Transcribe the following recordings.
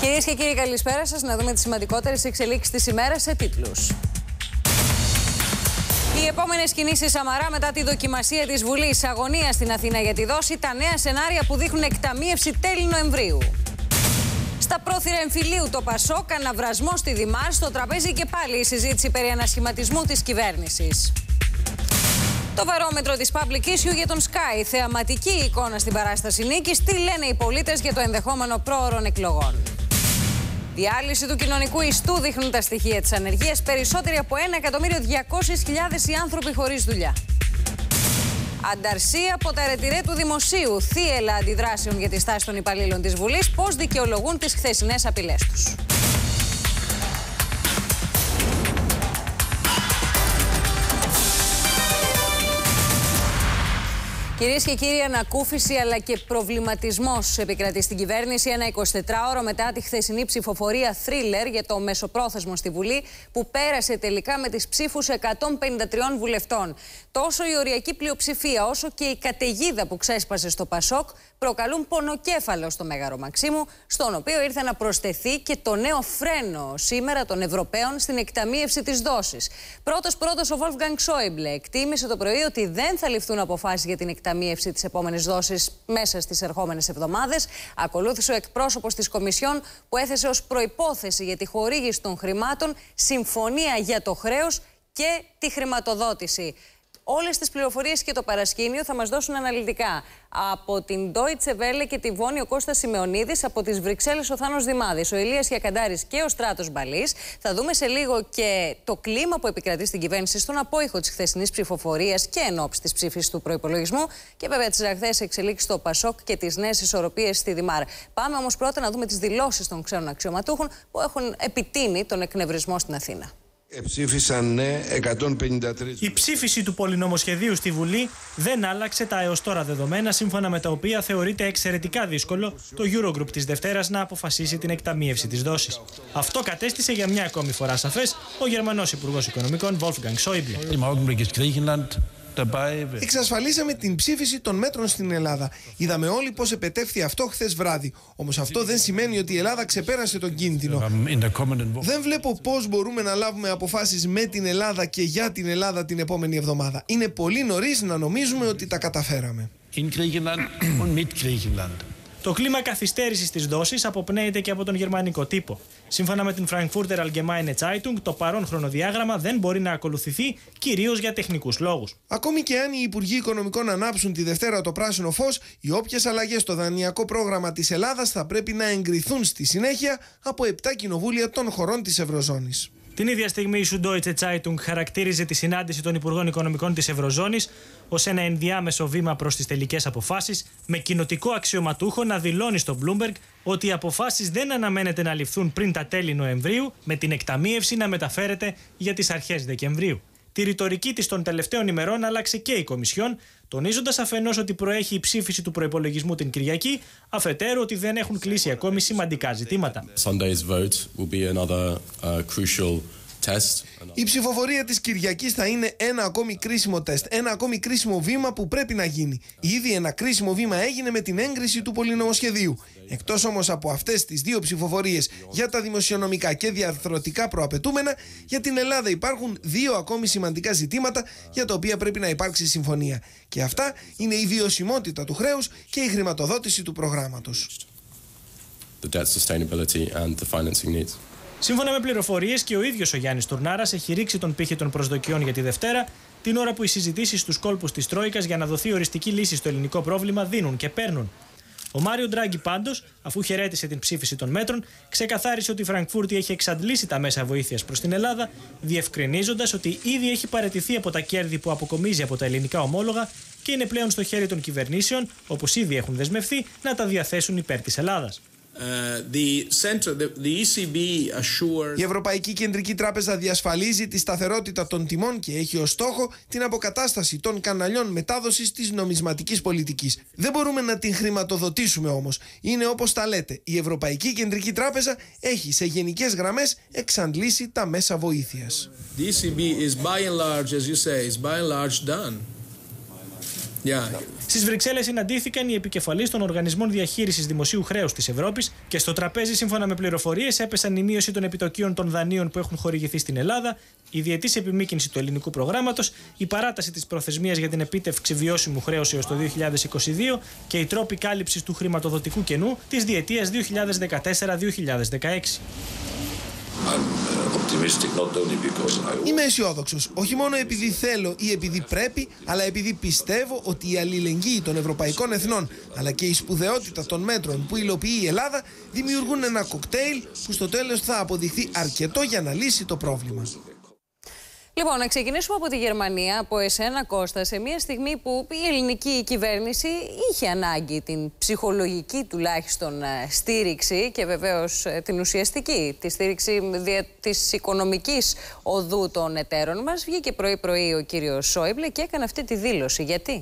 Κυρίες και κύριοι, καλησπέρα σας. Να δούμε τις σημαντικότερες εξελίξεις της ημέρας σε τίτλους. Οι επόμενες κινήσεις Σαμαρά μετά τη δοκιμασία της Βουλής. Αγωνία στην Αθήνα για τη δόση. Τα νέα σενάρια που δείχνουν εκταμείευση τέλη Νοεμβρίου. Στα πρόθυρα εμφυλίου το Πασόκ, αναβρασμό στη Δημάρ. Στο τραπέζι και πάλι η συζήτηση περί ανασχηματισμού της κυβέρνησης. Το βαρόμετρο της Public Issue για τον Sky. Θεαματική εικόνα στην παράσταση νίκης. Τι λένε οι πολίτες για το ενδεχόμενο πρόωρων εκλογών. Διάλυση του κοινωνικού ιστού δείχνουν τα στοιχεία της ανεργίας. Περισσότεροι από 1.200.000 οι άνθρωποι χωρίς δουλειά. Ανταρσία από τα ρετυρέ του Δημοσίου. Θύελλα αντιδράσεων για τη στάση των υπαλλήλων της Βουλής. Πώς δικαιολογούν τις χθεσινές απειλές τους. Κυρίες και κύριοι, ανακούφιση αλλά και προβληματισμός επικρατεί στην κυβέρνηση ένα 24ωρο μετά τη χθεσινή ψηφοφορία θρίλερ για το μεσοπρόθεσμο στη Βουλή, που πέρασε τελικά με τις ψήφους 153 βουλευτών. Τόσο η οριακή πλειοψηφία όσο και η καταιγίδα που ξέσπασε στο Πασόκ προκαλούν πονοκέφαλο στο Μέγαρο Μαξίμου, στον οποίο ήρθε να προσθεθεί και το νέο φρένο σήμερα των Ευρωπαίων στην εκταμείευση της δόσης. Πρώτος ο Wolfgang Schäuble εκτίμησε το πρωί ότι δεν θα ληφθούν αποφάσεις για την εκταμείευση της επόμενης δόσης μέσα στις ερχόμενες εβδομάδες. Ακολούθησε ο εκπρόσωπος της Κομισιόν που έθεσε ως προϋπόθεση για τη χορήγηση των χρημάτων συμφωνία για το χρέος και τη χρηματοδότηση. Όλες τις πληροφορίες και το παρασκήνιο θα μας δώσουν αναλυτικά από την Deutsche Welle και τη Βόνη ο Κώστας Σημεωνίδης, από τις Βρυξέλλες ο Θάνος Δημάδης, ο Ηλίας Χιακαντάρης και ο Στράτος Μπαλής. Θα δούμε σε λίγο και το κλίμα που επικρατεί στην κυβέρνηση στον απόϊχο της χθεσινής ψηφοφορίας και εν ώψη της ψήφισης του προϋπολογισμού και βέβαια τις ραγδαίες εξελίξεις στο Πασόκ και τις νέες ισορροπίες στη Δημάρ. Πάμε όμως πρώτα να δούμε τις δηλώσεις των ξένων αξιωματούχων που έχουν επιτείνει τον εκνευρισμό στην Αθήνα. Ψήφισαν ναι 153. Η ψήφιση του πολυνομοσχεδίου στη Βουλή δεν άλλαξε τα έως τώρα δεδομένα, σύμφωνα με τα οποία θεωρείται εξαιρετικά δύσκολο το Eurogroup της Δευτέρας να αποφασίσει την εκταμείευση της δόσης. Αυτό κατέστησε για μια ακόμη φορά σαφές ο Γερμανός Υπουργός Οικονομικών Wolfgang Schäuble. Εξασφαλίσαμε την ψήφιση των μέτρων στην Ελλάδα. Είδαμε όλοι πώς επετεύχθη αυτό χθες βράδυ. Όμως αυτό δεν σημαίνει ότι η Ελλάδα ξεπέρασε τον κίνδυνο. Δεν βλέπω πώς μπορούμε να λάβουμε αποφάσεις με την Ελλάδα και για την Ελλάδα την επόμενη εβδομάδα. Είναι πολύ νωρίς να νομίζουμε ότι τα καταφέραμε. Το κλίμα καθυστέρησης της δόσης αποπνέεται και από τον γερμανικό τύπο. Σύμφωνα με την Frankfurter Allgemeine Zeitung, το παρόν χρονοδιάγραμμα δεν μπορεί να ακολουθηθεί κυρίως για τεχνικούς λόγους. Ακόμη και αν οι Υπουργοί Οικονομικών ανάψουν τη Δευτέρα το πράσινο φως, οι όποιες αλλαγές στο δανειακό πρόγραμμα της Ελλάδας θα πρέπει να εγκριθούν στη συνέχεια από 7 κοινοβούλια των χωρών της Ευρωζώνης. Την ίδια στιγμή η Süddeutsche Zeitung χαρακτήριζε τη συνάντηση των Υπουργών Οικονομικών της Ευρωζώνης ως ένα ενδιάμεσο βήμα προς τις τελικές αποφάσεις, με κοινοτικό αξιωματούχο να δηλώνει στο Bloomberg ότι οι αποφάσεις δεν αναμένεται να ληφθούν πριν τα τέλη Νοεμβρίου, με την εκταμείευση να μεταφέρεται για τις αρχές Δεκεμβρίου. Τη ρητορική της των τελευταίων ημερών άλλαξε και η Κομισιόν, τονίζοντας αφενός ότι προέχει η ψήφιση του προϋπολογισμού την Κυριακή, αφετέρου ότι δεν έχουν κλείσει ακόμη σημαντικά ζητήματα. Η ψηφοφορία της Κυριακής θα είναι ένα ακόμη κρίσιμο τεστ, ένα ακόμη κρίσιμο βήμα που πρέπει να γίνει. Ήδη ένα κρίσιμο βήμα έγινε με την έγκριση του πολυνομοσχεδίου. Εκτός όμως από αυτές τις δύο ψηφοφορίες για τα δημοσιονομικά και διαρθρωτικά προαπαιτούμενα, για την Ελλάδα υπάρχουν δύο ακόμη σημαντικά ζητήματα για τα οποία πρέπει να υπάρξει συμφωνία. Και αυτά είναι η βιωσιμότητα του χρέους και η χρηματοδότηση του προγράμματος. Σύμφωνα με πληροφορίες, και ο ίδιος ο Γιάννης Τουρνάρας έχει ρίξει τον πύχη των προσδοκιών για τη Δευτέρα, την ώρα που οι συζητήσεις στους κόλπους της Τρόικας για να δοθεί οριστική λύση στο ελληνικό πρόβλημα δίνουν και παίρνουν. Ο Μάριο Ντράγκη πάντως, αφού χαιρέτησε την ψήφιση των μέτρων, ξεκαθάρισε ότι η Φραγκφούρτη έχει εξαντλήσει τα μέσα βοήθειας προς την Ελλάδα, διευκρινίζοντας ότι ήδη έχει παραιτηθεί από τα κέρδη που αποκομίζει από τα ελληνικά ομόλογα και είναι πλέον στο χέρι των κυβερνήσεων, όπως ήδη έχουν δεσμευθεί, να τα διαθέσουν υπέρ της Ελλάδας. Η Ευρωπαϊκή Κεντρική Τράπεζα διασφαλίζει τη σταθερότητα των τιμών και έχει ως στόχο την αποκατάσταση των καναλιών μετάδοσης της νομισματικής πολιτικής. Δεν μπορούμε να την χρηματοδοτήσουμε όμως. Είναι όπως τα λέτε. Η Ευρωπαϊκή Κεντρική Τράπεζα έχει σε γενικές γραμμές εξαντλήσει τα μέσα βοήθειας. The ECB is by and large, as you say, is by and large done. Στις Βρυξέλλες συναντήθηκαν οι επικεφαλείς των οργανισμών διαχείρισης δημοσίου χρέους της Ευρώπης και στο τραπέζι, σύμφωνα με πληροφορίες, έπεσαν η μείωση των επιτοκίων των δανείων που έχουν χορηγηθεί στην Ελλάδα, η διετής επιμήκυνση του ελληνικού προγράμματος, η παράταση της προθεσμίας για την επίτευξη βιώσιμου χρέους έως το 2022 και οι τρόποι κάλυψης του χρηματοδοτικού κενού της διετίας 2014-2016. Είμαι αισιόδοξος, όχι μόνο επειδή θέλω ή επειδή πρέπει, αλλά επειδή πιστεύω ότι η αλληλεγγύη των ευρωπαϊκών εθνών αλλά και η σπουδαιότητα των μέτρων που υλοποιεί η Ελλάδα δημιουργούν ένα κοκτέιλ που στο τέλος θα αποδειχθεί αρκετό για να λύσει το πρόβλημα. Λοιπόν, να ξεκινήσουμε από τη Γερμανία, από εσένα Κώστα, σε μια στιγμή που η ελληνική κυβέρνηση είχε ανάγκη την ψυχολογική τουλάχιστον στήριξη και βεβαίως την ουσιαστική, τη στήριξη της οικονομικής οδού των εταίρων μας. Βγήκε πρωί-πρωί ο κύριος Σόιμπλε και έκανε αυτή τη δήλωση. Γιατί?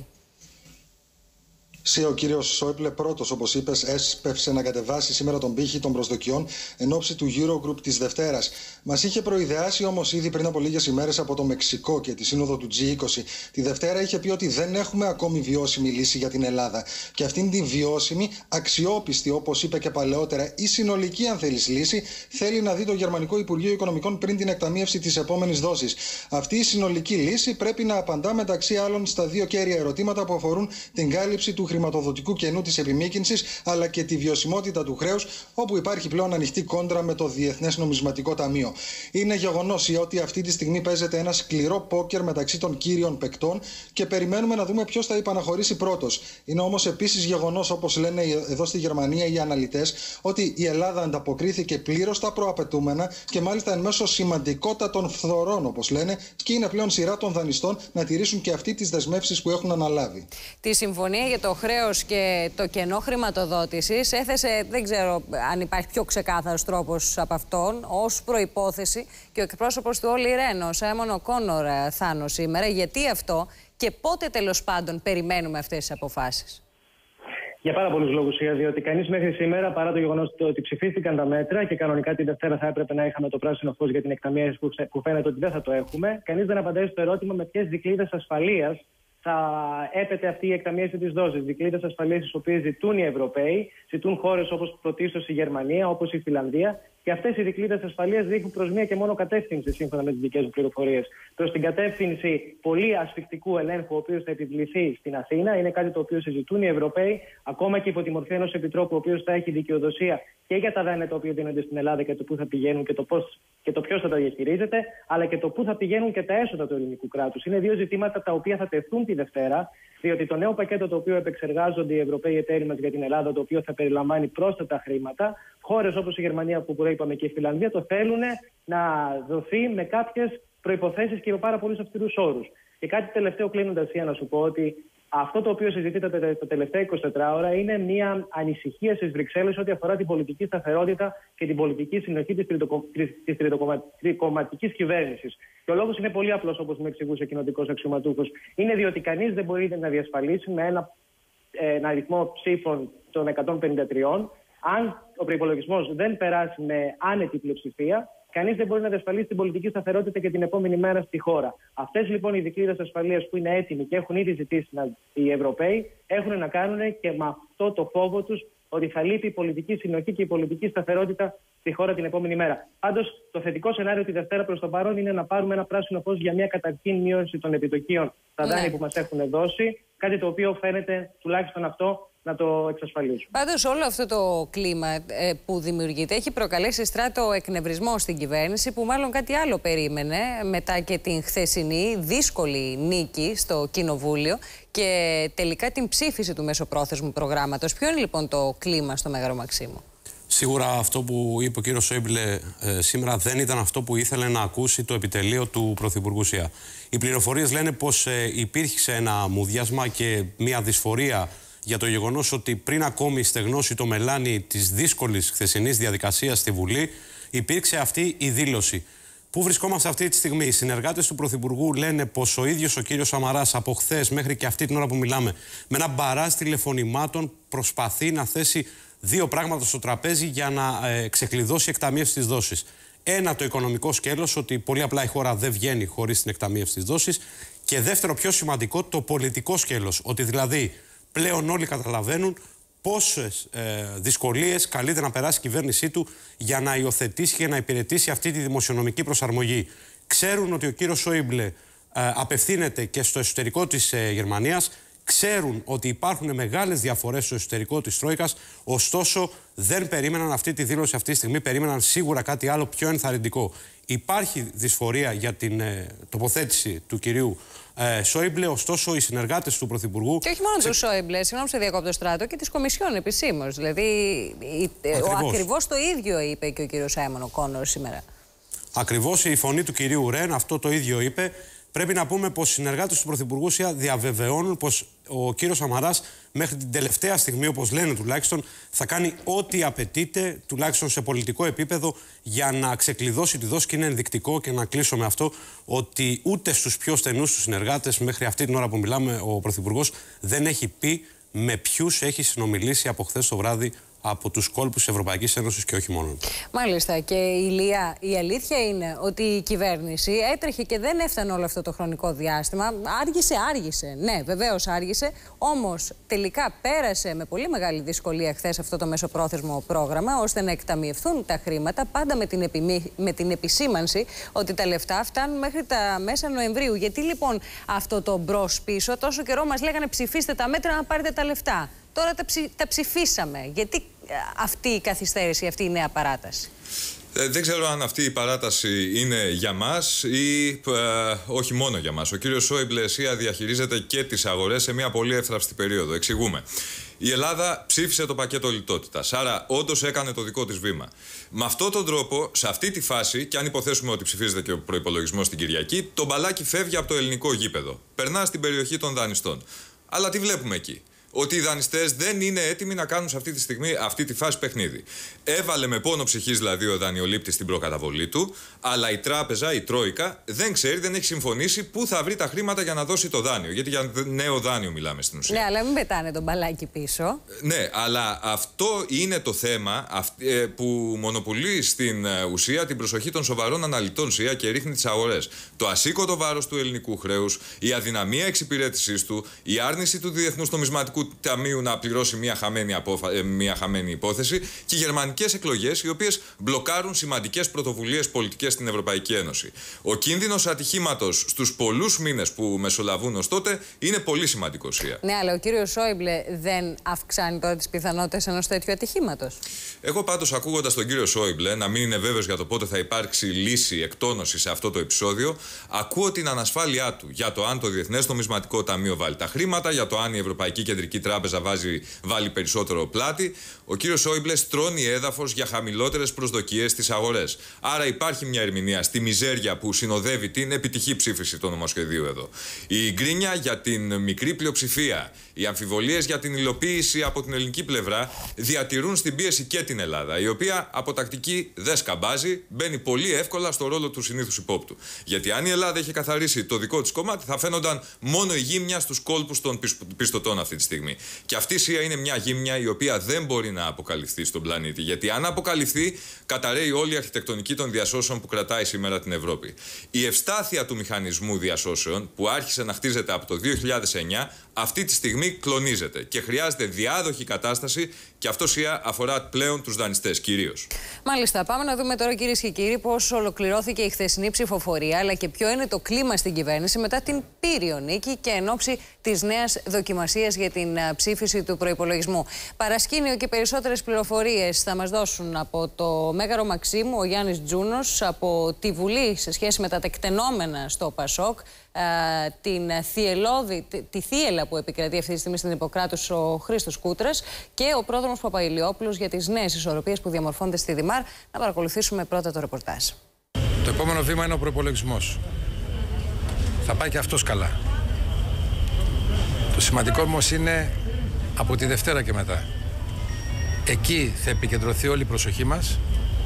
Ο κύριος Σόιμπλε πρώτος, όπως είπες, έσπευσε να κατεβάσει σήμερα τον πύχη των προσδοκιών εν ώψη του Eurogroup της Δευτέρας. Μας είχε προειδεάσει όμως ήδη πριν από λίγες ημέρες από το Μεξικό και τη σύνοδο του G20. Τη Δευτέρα είχε πει ότι δεν έχουμε ακόμη βιώσιμη λύση για την Ελλάδα. Και αυτήν την βιώσιμη, αξιόπιστη, όπως είπε και παλαιότερα, ή συνολική, αν θέλεις, λύση, θέλει να δει το Γερμανικό Υπουργείο Οικονομικών πριν την εκταμείευση της επόμενης δόσης. Αυτή η συνολική λύση πρέπει να απαντά μεταξύ άλλων στα δύο κέρια ερωτήματα που αφορούν την κάλυψη του χρηματοδοτικού κενού της επιμήκυνσης αλλά και τη βιωσιμότητα του χρέους, όπου υπάρχει πλέον ανοιχτή κόντρα με το Διεθνές Νομισματικό Ταμείο. Είναι γεγονός ότι αυτή τη στιγμή παίζεται ένα σκληρό πόκερ μεταξύ των κύριων παικτών και περιμένουμε να δούμε ποιος θα υπαναχωρήσει πρώτος. Είναι όμως επίσης γεγονός, όπως λένε εδώ στη Γερμανία οι αναλυτές, ότι η Ελλάδα ανταποκρίθηκε πλήρως στα προαπαιτούμενα και μάλιστα εν μέσω σημαντικότατων φθορών, όπως λένε, και είναι πλέον σειρά των δανειστών να τηρήσουν και αυτοί τις δεσμεύσεις που έχουν αναλάβει. Τη συμφωνία για το χρέος και το κενό χρηματοδότησης έθεσε, δεν ξέρω αν υπάρχει πιο ξεκάθαρος τρόπος από αυτόν, ως προϋπόθεση και ο εκπρόσωπος του Όλι Ρεν, ο Σάιμον Οκόνορ, Θάνο σήμερα. Γιατί αυτό και πότε τέλος πάντων περιμένουμε αυτές τις αποφάσεις? Για πάρα πολλούς λόγους, διότι κανείς μέχρι σήμερα, παρά το γεγονός ότι ψηφίστηκαν τα μέτρα και κανονικά την Δευτέρα θα έπρεπε να είχαμε το πράσινο φως για την εκταμείευση που φαίνεται ότι δεν θα το έχουμε, κανείς δεν απαντάει στο ερώτημα με ποιες δικλείδες ασφαλείας θα έπεται αυτή η εκταμείευση της δόσης. Δικλείδες ασφαλείας τις οποίες ζητούν οι Ευρωπαίοι, ζητούν χώρες όπως πρωτίστως η Γερμανία, όπως η Φιλανδία. Και αυτές οι δικλείδες ασφαλείας δείχνουν προς μία και μόνο κατεύθυνση, σύμφωνα με τις δικές μου πληροφορίες. Προς την κατεύθυνση πολύ ασφικτικού ελέγχου, ο οποίος θα επιβληθεί στην Αθήνα. Είναι κάτι το οποίο συζητούν οι Ευρωπαίοι, ακόμα και υπό τη μορφή ενός επιτρόπου, ο οποίος θα έχει δικαιοδοσία και για τα δάνεια τα οποία δίνονται στην Ελλάδα και το πού θα πηγαίνουν και το ποιος θα τα διαχειρίζεται, αλλά και το πού θα πηγαίνουν και τα έσοδα του ελληνικού κράτους. Είναι δύο ζητήματα τα οποία θα τεθούν τη Δευτέρα, διότι το νέο πακέτο το οποίο επεξεργάζονται οι Ευρωπαίοι εταίροι μας για την Ελλάδα, το οποίο θα περιλαμβάνει πρόσθετα χρήματα, χώρες όπως η Γερμανία που προείπαμε και η Φιλανδία το θέλουν να δοθεί με κάποιες προϋποθέσεις και με πάρα πολλούς αυστηρούς όρους. Και κάτι τελευταίο κλείνοντας, να σου πω ότι αυτό το οποίο συζητείται τα τελευταία 24 ώρα είναι μια ανησυχία στις Βρυξέλλες ό,τι αφορά την πολιτική σταθερότητα και την πολιτική συνοχή της τριτοκομματικής κυβέρνησης. Και ο λόγος είναι πολύ απλός, όπως μου εξηγούσε ο κοινοτικός αξιωματούχος. Είναι διότι κανείς δεν μπορεί να διασφαλίσει με ένα αριθμό ψήφων των 153, αν ο προϋπολογισμός δεν περάσει με άνετη πλειοψηφία, κανείς δεν μπορεί να διασφαλίσει την πολιτική σταθερότητα και την επόμενη μέρα στη χώρα. Αυτές λοιπόν οι δικλείδες ασφαλείας που είναι έτοιμοι και έχουν ήδη ζητήσει οι Ευρωπαίοι έχουν να κάνουν και με αυτό το φόβο τους ότι θα λείπει η πολιτική συνοχή και η πολιτική σταθερότητα στη χώρα την επόμενη μέρα. Πάντως, το θετικό σενάριο τη Δευτέρα προς το παρόν είναι να πάρουμε ένα πράσινο φως για μια καταρχήν μείωση των επιτοκίων στα δάνεια που μας έχουν δώσει. Κάτι το οποίο φαίνεται τουλάχιστον αυτό να το εξασφαλίσουν. Πάντως όλο αυτό το κλίμα που δημιουργείται έχει προκαλέσει στράτο εκνευρισμό στην κυβέρνηση, που μάλλον κάτι άλλο περίμενε μετά και την χθεσινή δύσκολη νίκη στο Κοινοβούλιο και τελικά την ψήφιση του μεσοπρόθεσμου προγράμματος. Ποιο είναι λοιπόν το κλίμα στο Μέγαρο Μαξίμου? Σίγουρα αυτό που είπε ο κύριος Σόιμπλε σήμερα δεν ήταν αυτό που ήθελε να ακούσει το επιτελείο του Πρωθυπουργού ΣΥΑ. Οι πληροφορίες λένε πως υπήρχε ένα μουδιάσμα και μια δυσφορία για το γεγονός ότι πριν ακόμη στεγνώσει το μελάνι της δύσκολης χθεσινής διαδικασίας στη Βουλή, υπήρξε αυτή η δήλωση. Πού βρισκόμαστε αυτή τη στιγμή? Οι συνεργάτες του Πρωθυπουργού λένε πως ο ίδιος ο κύριος Σαμαράς από χθες μέχρι και αυτή την ώρα που μιλάμε, με ένα μπαράζ τηλεφωνημάτων προσπαθεί να θέσει δύο πράγματα στο τραπέζι για να ξεκλειδώσει εκταμείευση της δόσης. Ένα, το οικονομικό σκέλος, ότι πολύ απλά η χώρα δεν βγαίνει χωρίς την εκταμείευση της δόσης. Και δεύτερο, πιο σημαντικό, το πολιτικό σκέλος. Ότι δηλαδή πλέον όλοι καταλαβαίνουν πόσες δυσκολίες καλείται να περάσει η κυβέρνησή του για να υιοθετήσει και να υπηρετήσει αυτή τη δημοσιονομική προσαρμογή. Ξέρουν ότι ο κύριος Σόιμπλε απευθύνεται και στο εσωτερικό της Γερμανίας. Ξέρουν ότι υπάρχουν μεγάλες διαφορές στο εσωτερικό της Τρόικας, ωστόσο δεν περίμεναν αυτή τη δήλωση αυτή τη στιγμή, περίμεναν σίγουρα κάτι άλλο πιο ενθαρρυντικό. Υπάρχει δυσφορία για την τοποθέτηση του κυρίου Σόιμπλε, ωστόσο οι συνεργάτες του Πρωθυπουργού. Και όχι μόνο του Σόιμπλε, συγγνώμη σε διακόπτω Στράτο, και της Κομισιόν επισήμως. Δηλαδή, ακριβώς το ίδιο είπε και ο κύριος Σάιμον Οκόνορ σήμερα. Ακριβώς η φωνή του κυρίου Ρεν αυτό το ίδιο είπε. Πρέπει να πούμε πως οι συνεργάτες του Πρωθυπουργού διαβεβαιώνουν πως ο κύριος Σαμαράς μέχρι την τελευταία στιγμή, όπως λένε τουλάχιστον, θα κάνει ό,τι απαιτείται, τουλάχιστον σε πολιτικό επίπεδο, για να ξεκλειδώσει τη δόση. Και είναι ενδεικτικό, και να κλείσω με αυτό, ότι ούτε στους πιο στενούς τους συνεργάτες μέχρι αυτή την ώρα που μιλάμε ο Πρωθυπουργός δεν έχει πει με ποιους έχει συνομιλήσει από χθες το βράδυ από τους κόλπους της Ευρωπαϊκής Ένωσης και όχι μόνο. Μάλιστα. Και Ηλία, η αλήθεια είναι ότι η κυβέρνηση έτρεχε και δεν έφτανε όλο αυτό το χρονικό διάστημα. Άργησε. Ναι, βεβαίως άργησε. Όμως τελικά πέρασε με πολύ μεγάλη δυσκολία χθες αυτό το μεσοπρόθεσμο πρόγραμμα, ώστε να εκταμιευθούν τα χρήματα, πάντα με την επισήμανση ότι τα λεφτά φτάνουν μέχρι τα μέσα Νοεμβρίου. Γιατί λοιπόν αυτό το μπρος-πίσω, τόσο καιρό μας λέγανε ψηφίστε τα μέτρα να πάρετε τα λεφτά. Τώρα τα ψηφίσαμε. Γιατί αυτή η καθυστέρηση, αυτή η νέα παράταση? Δεν ξέρω αν αυτή η παράταση είναι για μας ή όχι μόνο για μας. Ο κύριος Σόιμπλε διαχειρίζεται και τις αγορές σε μια πολύ εύθραυστη περίοδο. Εξηγούμε. Η Ελλάδα ψήφισε το πακέτο λιτότητας, άρα όντως έκανε το δικό της βήμα. Με αυτόν τον τρόπο, σε αυτή τη φάση, και αν υποθέσουμε ότι ψηφίζεται και ο προϋπολογισμός την Κυριακή, το μπαλάκι φεύγει από το ελληνικό γήπεδο. Περνά στην περιοχή των δανειστών. Αλλά τι βλέπουμε εκεί? Ότι οι δανειστές δεν είναι έτοιμοι να κάνουν σε αυτή τη στιγμή, αυτή τη φάση παιχνίδι. Έβαλε με πόνο ψυχής δηλαδή ο δανειολήπτης την προκαταβολή του, αλλά η τράπεζα, η Τρόικα, δεν ξέρει, δεν έχει συμφωνήσει πού θα βρει τα χρήματα για να δώσει το δάνειο. Γιατί για νέο δάνειο μιλάμε στην ουσία. Ναι, αλλά μην πετάνε τον μπαλάκι πίσω. Ναι, αλλά αυτό είναι το θέμα που μονοπολεί στην ουσία την προσοχή των σοβαρών αναλυτών ΣΥΑ και ρίχνει τις αγορές. Το ασήκωτο βάρος του ελληνικού χρέους, η αδυναμία εξυπηρέτησής του, η άρνηση του Διεθνούς Νομισματικού Ταμείου να πληρώσει μια χαμένη υπόθεση και οι γερμανικές εκλογές, οι οποίες μπλοκάρουν σημαντικές πρωτοβουλίες πολιτικές στην Ευρωπαϊκή Ένωση. Ο κίνδυνος ατυχήματος στους πολλούς μήνες που μεσολαβούν ως τότε είναι πολύ σημαντικός. Ναι, αλλά ο κύριος Σόιμπλε δεν αυξάνει τώρα τις πιθανότητες ενός τέτοιου ατυχήματος? Εγώ πάντως, ακούγοντας τον κύριο Σόιμπλε να μην είναι βέβαιος για το πότε θα υπάρξει λύση, εκτόνωση σε αυτό το επεισόδιο, ακούω την ανασφάλειά του για το αν το Διεθνές Νομισματικό Ταμείο βάλει τα χρήματα, για το αν η Ευρωπαϊκή Κεντρική Τράπεζα βάλει περισσότερο πλάτη. Ο κύριος Σόιμπλε στρώνει έδαφος για χαμηλότερες προσδοκίες στις αγορές. Άρα υπάρχει μια ερμηνεία στη μιζέρια που συνοδεύει την επιτυχή ψήφιση του νομοσχεδίου εδώ. Η γκρίνια για την μικρή πλειοψηφία, οι αμφιβολίες για την υλοποίηση από την ελληνική πλευρά διατηρούν στην πίεση και την Ελλάδα, η οποία από τακτική δεν σκαμπάζει, μπαίνει πολύ εύκολα στο ρόλο του συνήθους υπόπτου. Γιατί αν η Ελλάδα είχε καθαρίσει το δικό της κομμάτι, θα φαίνονταν μόνο η γύμνια στους κόλπους των πιστωτών αυτή τη στιγμή. Και αυτή η ΣΥΑ είναι μια γύμνια η οποία δεν μπορεί να αποκαλυφθεί στον πλανήτη. Γιατί αν αποκαλυφθεί, καταρρέει όλη η αρχιτεκτονική των διασώσεων που κρατάει σήμερα την Ευρώπη. Η ευστάθεια του μηχανισμού διασώσεων, που άρχισε να χτίζεται από το 2009, αυτή τη στιγμή κλονίζεται και χρειάζεται διάδοχη κατάσταση, και αυτό αφορά πλέον τους δανειστές κυρίως. Μάλιστα. Πάμε να δούμε τώρα, κυρίες και κύριοι, πώς ολοκληρώθηκε η χθεσινή ψηφοφορία, αλλά και ποιο είναι το κλίμα στην κυβέρνηση μετά την πύριο νίκη και εν ώψη της νέας δοκιμασίας για την ψήφιση του προϋπολογισμού. Παρασκήνιο και περισσότερες πληροφορίες θα μας δώσουν από το Μέγαρο Μαξίμου ο Γιάννης Τζούνος, από τη Βουλή σε σχέση με τα τεκτενόμενα στο ΠΑΣΟΚ, τη θύελα που επικρατεί αυτή τη στιγμή στην Ιπποκράτους ο Χρήστος Κούτρας, και ο πρόδρομος Παπαϊλιόπουλος για τις νέες ισορροπίες που διαμορφώνται στη Δημάρ. Να παρακολουθήσουμε πρώτα το ρεπορτάζ. Το επόμενο βήμα είναι ο προϋπολογισμός. Θα πάει και αυτός καλά. Το σημαντικό όμως είναι από τη Δευτέρα και μετά. Εκεί θα επικεντρωθεί όλη η προσοχή μας,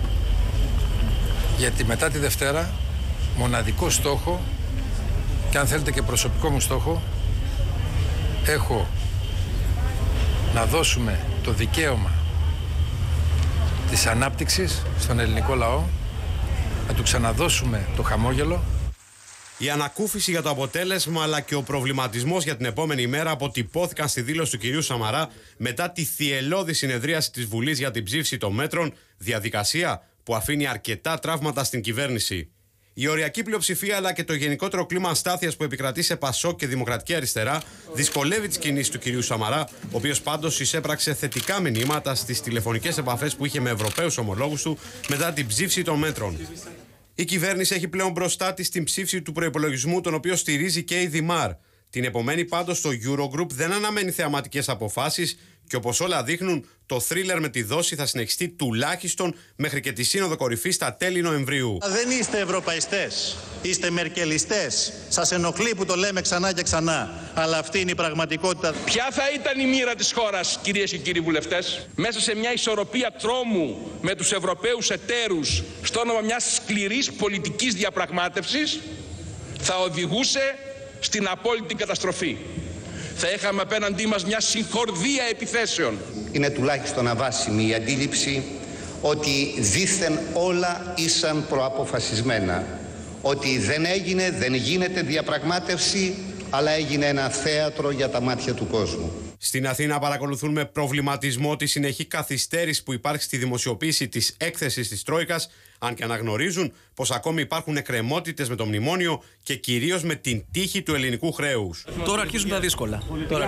γιατί μετά τη Δευτέρα μοναδικό στόχο, και αν θέλετε και προσωπικό μου στόχο, έχω να δώσουμε το δικαίωμα της ανάπτυξης στον ελληνικό λαό, να του ξαναδώσουμε το χαμόγελο. Η ανακούφιση για το αποτέλεσμα αλλά και ο προβληματισμός για την επόμενη μέρα αποτυπώθηκαν στη δήλωση του κυρίου Σαμαρά μετά τη θυελλώδη συνεδρίαση της Βουλής για την ψήφιση των μέτρων, διαδικασία που αφήνει αρκετά τραύματα στην κυβέρνηση. Η οριακή πλειοψηφία αλλά και το γενικότερο κλίμα αστάθειας που επικρατεί σε Πασόκ και Δημοκρατική Αριστερά δυσκολεύει τις κινήσεις του κυρίου Σαμαρά, ο οποίος πάντως εισέπραξε θετικά μηνύματα στις τηλεφωνικές επαφές που είχε με Ευρωπαίους ομολόγους του μετά την ψήφιση των μέτρων. Η κυβέρνηση έχει πλέον μπροστά της την ψήφιση του προϋπολογισμού, τον οποίο στηρίζει και η Δημάρ. Την επομένη πάντως το Eurogroup δεν αναμένει θεαματικές αποφάσεις και όπως όλα δείχνουν, το θρίλερ με τη δόση θα συνεχιστεί τουλάχιστον μέχρι και τη Σύνοδο Κορυφής στα τέλη Νοεμβρίου. Δεν είστε ευρωπαϊστές, είστε μερκελιστές. Σας ενοχλεί που το λέμε ξανά και ξανά, αλλά αυτή είναι η πραγματικότητα. Ποια θα ήταν η μοίρα της χώρας, κυρίες και κύριοι βουλευτές, μέσα σε μια ισορροπία τρόμου με τους Ευρωπαίους εταίρους, στο όνομα μιας σκληρής πολιτικής διαπραγμάτευσης, θα οδηγούσε στην απόλυτη καταστροφή. Θα είχαμε απέναντί μας μια συγχορδία επιθέσεων. Είναι τουλάχιστον αβάσιμη η αντίληψη ότι δήθεν όλα ήσαν προαποφασισμένα. Ότι δεν γίνεται διαπραγμάτευση, αλλά έγινε ένα θέατρο για τα μάτια του κόσμου. Στην Αθήνα παρακολουθούν με προβληματισμό τη συνεχή καθυστέρηση που υπάρχει στη δημοσιοποίηση της έκθεσης της Τρόικας, αν και αναγνωρίζουν πως ακόμη υπάρχουν εκκρεμότητες με το μνημόνιο και κυρίως με την τύχη του ελληνικού χρέους. Τώρα αρχίζουν τα δύσκολα.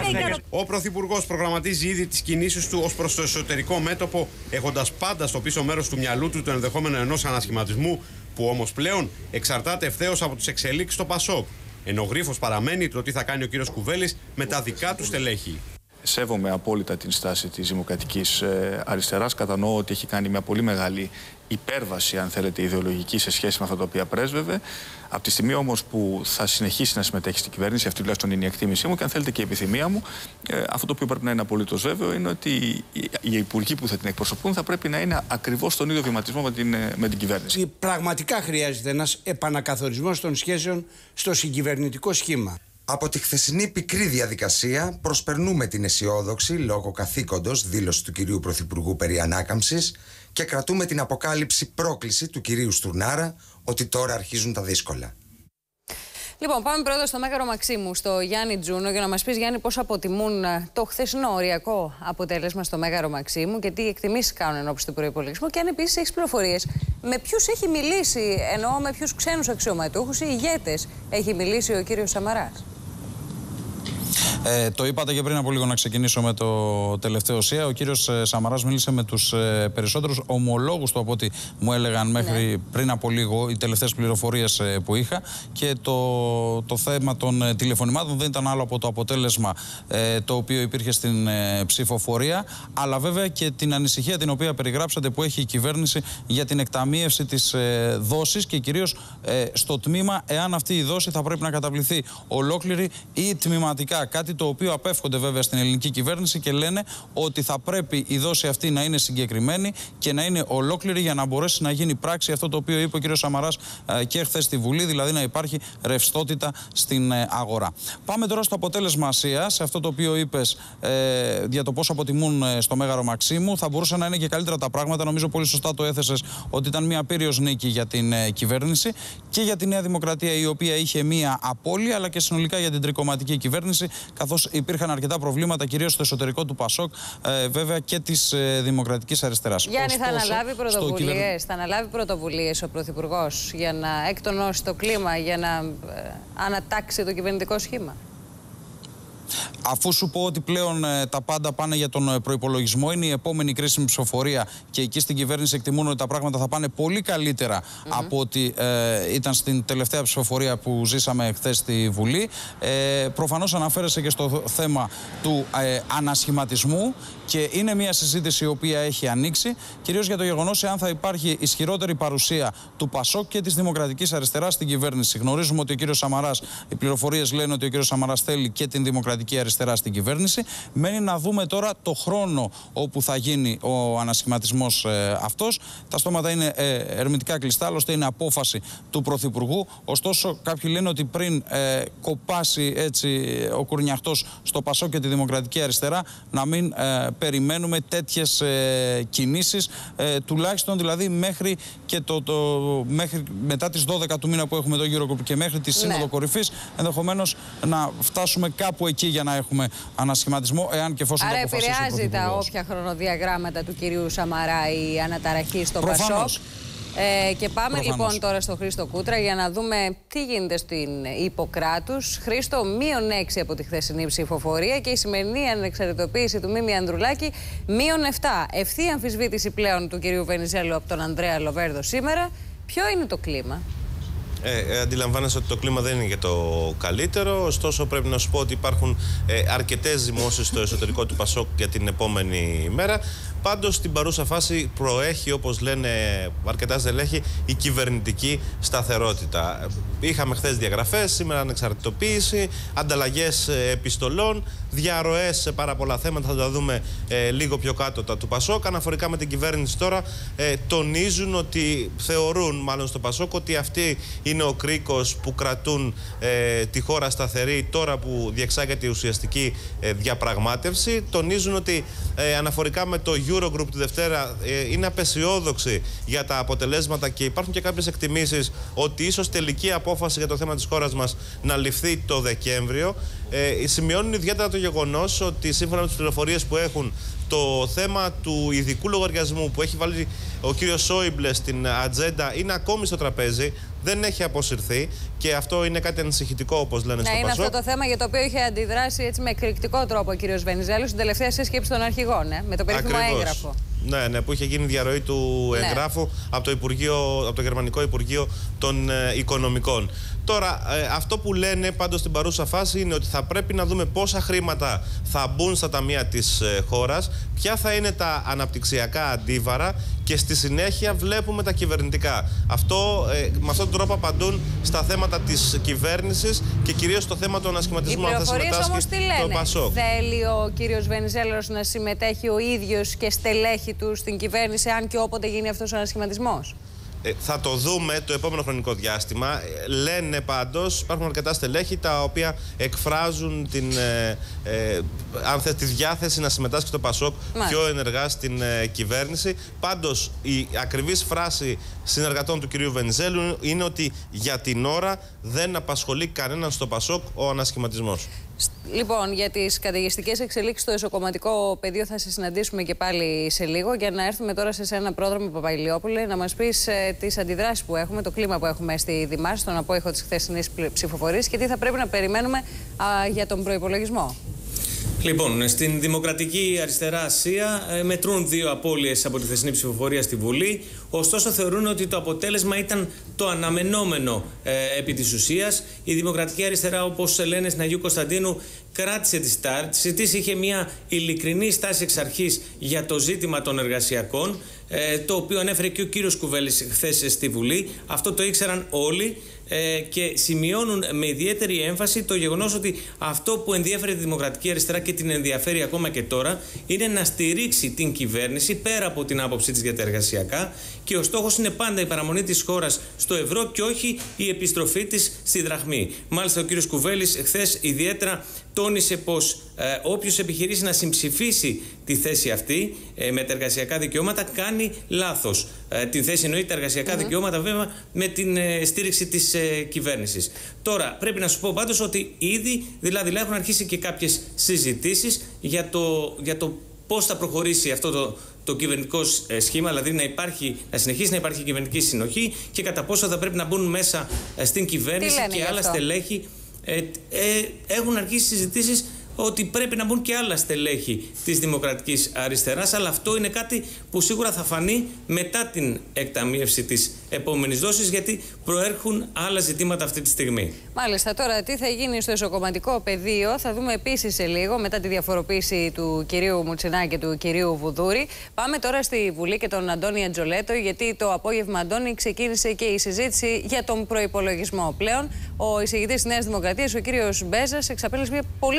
Ο Πρωθυπουργός προγραμματίζει ήδη τις κινήσεις του ως προς το εσωτερικό μέτωπο, έχοντας πάντα στο πίσω μέρος του μυαλού του το ενδεχόμενο ενός ανασχηματισμού, που όμως πλέον εξαρτάται ευθέως από τις εξελίξεις στο Πασόκ. Ενώ γρίφος παραμένει το τι θα κάνει ο κύριος Κουβέλης με τα δικά του στελέχη. Σέβομαι απόλυτα την στάση της Δημοκρατικής Αριστεράς. Κατανοώ ότι έχει κάνει μια πολύ μεγάλη υπέρβαση, αν θέλετε, ιδεολογική σε σχέση με αυτά τα οποία πρέσβευε. Από τη στιγμή όμως που θα συνεχίσει να συμμετέχει στην κυβέρνηση, αυτή τουλάχιστον είναι η εκτίμησή μου και αν θέλετε και η επιθυμία μου, αυτό το οποίο πρέπει να είναι απολύτως βέβαιο είναι ότι οι υπουργοί που θα την εκπροσωπούν θα πρέπει να είναι ακριβώς στον ίδιο βηματισμό με την κυβέρνηση. Πραγματικά χρειάζεται ένας επανακαθορισμός των σχέσεων στο συγκυβερνητικό σχήμα. Από τη χθεσινή πικρή διαδικασία προσπερνούμε την αισιόδοξη λόγω καθήκοντος δήλωση του κυρίου Πρωθυπουργού περί ανάκαμψης και κρατούμε την αποκάλυψη πρόκληση του κυρίου Στουρνάρα ότι τώρα αρχίζουν τα δύσκολα. Λοιπόν, πάμε πρώτα στο Μέγαρο Μαξίμου, στο Γιάννη Τζούνο, για να μας πεις, Γιάννη, πώς αποτιμούν το χθεσινό οριακό αποτέλεσμα στο Μέγαρο Μαξίμου και τι εκτιμήσεις κάνουν ενώπιση του προϋπολογισμού και αν επίσης έχεις πληροφορίες με ποιους έχει μιλήσει, εννοώ με ποιους ξένους αξιωματούχους ή ηγέτες έχει μιλήσει ο κύριος Σαμαράς. Το είπατε και πριν από λίγο, να ξεκινήσω με το τελευταίο ΣΥΑ. Ο κύριος Σαμαράς μίλησε με τους περισσότερους ομολόγους του από ό,τι μου έλεγαν μέχρι πριν από λίγο οι τελευταίες πληροφορίες που είχα, και το θέμα των τηλεφωνημάτων δεν ήταν άλλο από το αποτέλεσμα το οποίο υπήρχε στην ψηφοφορία, αλλά βέβαια και την ανησυχία την οποία περιγράψατε που έχει η κυβέρνηση για την εκταμείευση της δόσης και κυρίως στο τμήμα εάν αυτή η δόση θα πρέπει να καταβληθεί ολόκληρη ή τμηματικά. Κάτι το οποίο απέφχονται βέβαια στην ελληνική κυβέρνηση και λένε ότι θα πρέπει η δόση αυτή να είναι συγκεκριμένη και να είναι ολόκληρη για να μπορέσει να γίνει πράξη αυτό το οποίο είπε ο κ. Σαμαράς και χθες στη Βουλή, δηλαδή να υπάρχει ρευστότητα στην αγορά. Πάμε τώρα στο αποτέλεσμα Ασία, σε αυτό το οποίο είπες για το πώς αποτιμούν στο Μέγαρο Μαξίμου. Θα μπορούσε να είναι και καλύτερα τα πράγματα. Νομίζω πολύ σωστά το έθεσες ότι ήταν μια πύριος νίκη για την κυβέρνηση και για τη Νέα Δημοκρατία, η οποία είχε μια απώλεια, αλλά και συνολικά για την τρικομματική κυβέρνηση, καθώς υπήρχαν αρκετά προβλήματα, κυρίως στο εσωτερικό του Πασόκ, βέβαια και της Δημοκρατικής Αριστεράς. Γιάννη, θα αναλάβει πρωτοβουλίες ο Πρωθυπουργός για να εκτονώσει το κλίμα, για να ανατάξει το κυβερνητικό σχήμα? Αφού σου πω ότι πλέον τα πάντα πάνε για τον προϋπολογισμό, είναι η επόμενη κρίσιμη ψηφοφορία και εκεί στην κυβέρνηση εκτιμούν ότι τα πράγματα θα πάνε πολύ καλύτερα από ότι ήταν στην τελευταία ψηφοφορία που ζήσαμε χθες στη Βουλή. Προφανώς αναφέρεσαι και στο θέμα του ανασχηματισμού και είναι μια συζήτηση η οποία έχει ανοίξει, κυρίως για το γεγονός εάν θα υπάρχει ισχυρότερη παρουσία του Πασόκ και της Δημοκρατικής Αριστεράς στην κυβέρνηση. Γνωρίζουμε ότι ο κύριος Σαμαράς, οι πληροφορίες λένε ότι ο κύριος Σαμαράς θέλει και την Δημοκρατική Δημοκρατική Αριστερά στην κυβέρνηση. Μένει να δούμε τώρα το χρόνο όπου θα γίνει ο ανασχηματισμός αυτός. Τα στόματα είναι ερμητικά κλειστά, άλλωστε είναι απόφαση του Πρωθυπουργού. Ωστόσο, κάποιοι λένε ότι πριν κοπάσει έτσι ο κουρνιαχτός στο Πασόκ και τη Δημοκρατική Αριστερά, να μην περιμένουμε τέτοιες κινήσεις, τουλάχιστον δηλαδή μέχρι μετά τις 12 του μήνα που έχουμε το Eurogroup και μέχρι τη Σύνοδο Κορυφής, ενδεχομένως να φτάσουμε κάπου εκεί για να έχουμε ανασχηματισμό, εάν και εφόσον το αποφασίσει ο Πρωθυπουργός. Άρα επηρεάζει τα όποια χρονοδιαγράμματα του κυρίου Σαμαρά η αναταραχή στο Πασόκ. Και πάμε λοιπόν τώρα στο Χρήστο Κούτρα για να δούμε τι γίνεται στην Ιπποκράτους. Χρήστο, -6 από τη χθεσινή ψηφοφορία και η σημερινή ανεξαρτητοποίηση του Μίμη Ανδρουλάκη -7. Ευθεία αμφισβήτηση πλέον του κυρίου Βενιζέλου από τον Ανδρέα Λοβέρδο σήμερα. Ποιο είναι το κλίμα? Αντιλαμβάνεσαι ότι το κλίμα δεν είναι για το καλύτερο. Ωστόσο, πρέπει να σου πω ότι υπάρχουν αρκετές ζυμώσεις στο εσωτερικό του Πασόκ για την επόμενη μέρα. Πάντως, στην παρούσα φάση προέχει, όπως λένε αρκετά στελέχη, η κυβερνητική σταθερότητα. Είχαμε χθες διαγραφές, σήμερα ανεξαρτητοποίηση, ανταλλαγές επιστολών, διαρροές σε πάρα πολλά θέματα. Θα τα δούμε λίγο πιο κάτω του Πασόκ. Αναφορικά με την κυβέρνηση τώρα, τονίζουν ότι θεωρούν, μάλλον στο Πασόκ, ότι αυτή είναι ο κρίκος που κρατούν τη χώρα σταθερή τώρα που διεξάγεται η ουσιαστική διαπραγμάτευση. Τονίζουν ότι αναφορικά με το Eurogroup τη Δευτέρα είναι απεσιόδοξοι για τα αποτελέσματα και υπάρχουν και κάποιες εκτιμήσεις ότι ίσως τελική απόφαση για το θέμα της χώρας μας να ληφθεί το Δεκέμβριο. Σημειώνουν ιδιαίτερα το γεγονός ότι σύμφωνα με τις πληροφορίες που έχουν, το θέμα του ειδικού λογαριασμού που έχει βάλει ο κύριος Σόιμπλε στην ατζέντα είναι ακόμη στο τραπέζι, δεν έχει αποσυρθεί και αυτό είναι κάτι ανησυχητικό, όπως λένε στο Πασόκ. Είναι αυτό το θέμα για το οποίο είχε αντιδράσει έτσι με εκρηκτικό τρόπο ο κύριος Βενιζέλος στην τελευταία σύσκεψη των αρχηγών, με το περίφημο έγγραφο. Ναι, που είχε γίνει διαρροή του εγγράφου από το Γερμανικό Υπουργείο των Οικονομικών. Τώρα, αυτό που λένε πάντως στην παρούσα φάση είναι ότι θα πρέπει να δούμε πόσα χρήματα θα μπουν στα ταμεία της χώρας, ποια θα είναι τα αναπτυξιακά αντίβαρα και στη συνέχεια βλέπουμε τα κυβερνητικά. Με αυτόν τον τρόπο απαντούν στα θέματα της κυβέρνησης και κυρίως στο θέμα του ανασχηματισμού. Οι πληροφορίες όμως τι λένε? Θέλει ο κύριος Βενιζέλος να συμμετέχει ο ίδιος και στελέχη του στην κυβέρνηση, αν και όποτε γίνει αυτός ο ανασχηματισμός? Θα το δούμε το επόμενο χρονικό διάστημα. Λένε πάντως, υπάρχουν αρκετά στελέχη τα οποία εκφράζουν τη διάθεση να συμμετάσχει το Πασόκ πιο ενεργά στην κυβέρνηση. Πάντως, η ακριβής φράση συνεργατών του κυρίου Βενιζέλου είναι ότι για την ώρα δεν απασχολεί κανέναν στο Πασόκ ο ανασχηματισμός. Λοιπόν, για τις καταιγιστικές εξελίξεις στο εσωκομματικό πεδίο θα σε συναντήσουμε και πάλι σε λίγο. Για να έρθουμε τώρα σε ένα πρόδρομο, Παπαϊλιόπουλε, να μας πεις τις αντιδράσεις που έχουμε, το κλίμα που έχουμε στη Δημάρ, στον απόϊχο της χθεσινής ψηφοφορίας και τι θα πρέπει να περιμένουμε για τον προϋπολογισμό. Λοιπόν, στην Δημοκρατική Αριστερά Ασία μετρούν 2 απώλειες από τη χθεσινή ψηφοφορία στη Βουλή. Ωστόσο, θεωρούν ότι το αποτέλεσμα ήταν το αναμενόμενο επί της ουσίας. Η Δημοκρατική Αριστερά, όπως λένε στην Αγίου Κωνσταντίνου, κράτησε τη στάση της, είχε μια ειλικρινή στάση εξ αρχής για το ζήτημα των εργασιακών, το οποίο ανέφερε και ο κύριος Κουβέλης χθες στη Βουλή. Αυτό το ήξεραν όλοι και σημειώνουν με ιδιαίτερη έμφαση το γεγονός ότι αυτό που ενδιαφέρει τη Δημοκρατική Αριστερά και την ενδιαφέρει ακόμα και τώρα είναι να στηρίξει την κυβέρνηση πέρα από την άποψή της για τα εργασιακά, και ο στόχος είναι πάντα η παραμονή της χώρας στο ευρώ και όχι η επιστροφή της στη δραχμή. Μάλιστα, ο κύριος Κουβέλης χθες ιδιαίτερα τόνισε πως όποιος επιχειρήσει να συμψηφίσει τη θέση αυτή με τα εργασιακά δικαιώματα κάνει λάθος. Την θέση εννοεί τα εργασιακά δικαιώματα βέβαια με την στήριξη της κυβέρνησης. Τώρα πρέπει να σου πω πάντως ότι ήδη δηλαδή έχουν αρχίσει και κάποιες συζητήσεις για το πώς θα προχωρήσει αυτό το κυβερνητικό σχήμα, δηλαδή να συνεχίσει να υπάρχει κυβερνητική συνοχή και κατά πόσο θα πρέπει να μπουν μέσα στην κυβέρνηση και άλλα στελέχη. Έχουν αρχίσει συζητήσεις ότι πρέπει να μπουν και άλλα στελέχη της Δημοκρατικής Αριστεράς, αλλά αυτό είναι κάτι που σίγουρα θα φανεί μετά την εκταμείευση της επόμενης δόσης, γιατί προέρχουν άλλα ζητήματα αυτή τη στιγμή. Μάλιστα, τώρα τι θα γίνει στο εσωκομματικό πεδίο θα δούμε επίσης σε λίγο, μετά τη διαφοροποίηση του κυρίου Μουτσινά και του κυρίου Βουδούρη. Πάμε τώρα στη Βουλή και τον Αντώνη Αντζολέτο, γιατί το απόγευμα, Αντώνη, ξεκίνησε και η συζήτηση για τον προϋπολογισμό. Πλέον, ο εισηγητής της Νέας Δημοκρατίας, ο κύριος Μπέζας, εξαπέλυσε μια πολύ σκληρή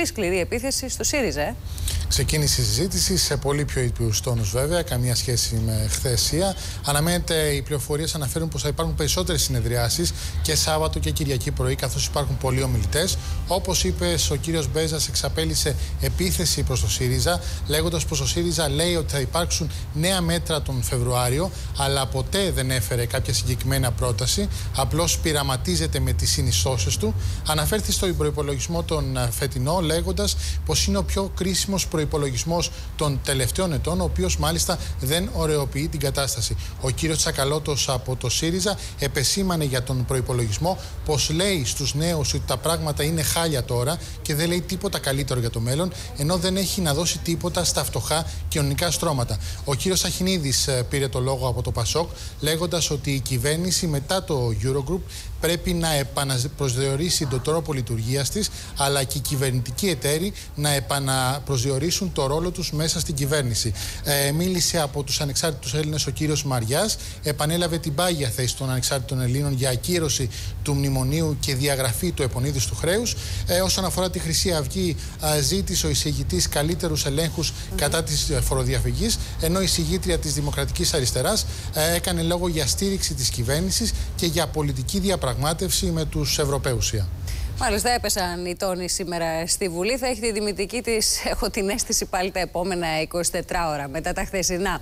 επίθεση στο ΣΥΡΙΖΑ. Ξεκίνησε η συζήτηση σε πολύ πιο ήπιους τόνους, βέβαια, καμία σχέση με χθεσία. Αναμένεται, οι πληροφορίες αναφέρουν πως θα υπάρχουν περισσότερες συνεδριάσεις και Σάββατο και Κυριακή πρωί, καθώς υπάρχουν πολλοί ομιλητές. Όπως είπε, ο κύριος Μπέζας εξαπέλυσε επίθεση προς το ΣΥΡΙΖΑ, λέγοντας πως ο ΣΥΡΙΖΑ λέει ότι θα υπάρξουν νέα μέτρα τον Φεβρουάριο, αλλά ποτέ δεν έφερε κάποια συγκεκριμένα πρόταση. Απλώς πειραματίζεται με τις συνιστώσεις του. Αναφέρθηκε στον προϋπολογισμό τον φετινό, λέγοντας πως είναι ο πιο κρίσιμος προϋπολογισμός των τελευταίων ετών, ο οποίος μάλιστα δεν ωρεοποιεί την κατάσταση. Ο κύριος Τσακαλώτος από το ΣΥΡΙΖΑ επεσήμανε για τον προϋπολογισμό πως λέει στους νέους ότι τα πράγματα είναι χάλια τώρα και δεν λέει τίποτα καλύτερο για το μέλλον, ενώ δεν έχει να δώσει τίποτα στα φτωχά κοινωνικά στρώματα. Ο κύριος Αχινίδης πήρε το λόγο από το ΠΑΣΟΚ, λέγοντας ότι η κυβέρνηση μετά το Eurogroup πρέπει να επαναπροσδιορίσει τον τρόπο λειτουργίας της, αλλά και οι κυβερνητικοί εταίροι να επαναπροσδιορίσουν το ρόλο τους μέσα στην κυβέρνηση. Μίλησε από τους ανεξάρτητους Έλληνες ο κύριος Μαριάς, επανέλαβε την πάγια θέση των ανεξάρτητων Ελλήνων για ακύρωση του μνημονίου και διαγραφή του επονίδιστου χρέους. Όσον αφορά τη Χρυσή Αυγή, ζήτησε ο εισηγητής καλύτερους ελέγχους κατά της φοροδιαφυγής, ενώ η εισηγήτρια της Δημοκρατικής Αριστεράς έκανε λόγο για στήριξη της κυβέρνησης και για πολιτική διαπραγμάτευση με τους Ευρωπαίους. Μάλιστα, έπεσαν οι τόνοι σήμερα στη Βουλή. Θα έχει τη δημητική της, έχω την αίσθηση, πάλι τα επόμενα 24 ώρα μετά τα χθεσινά.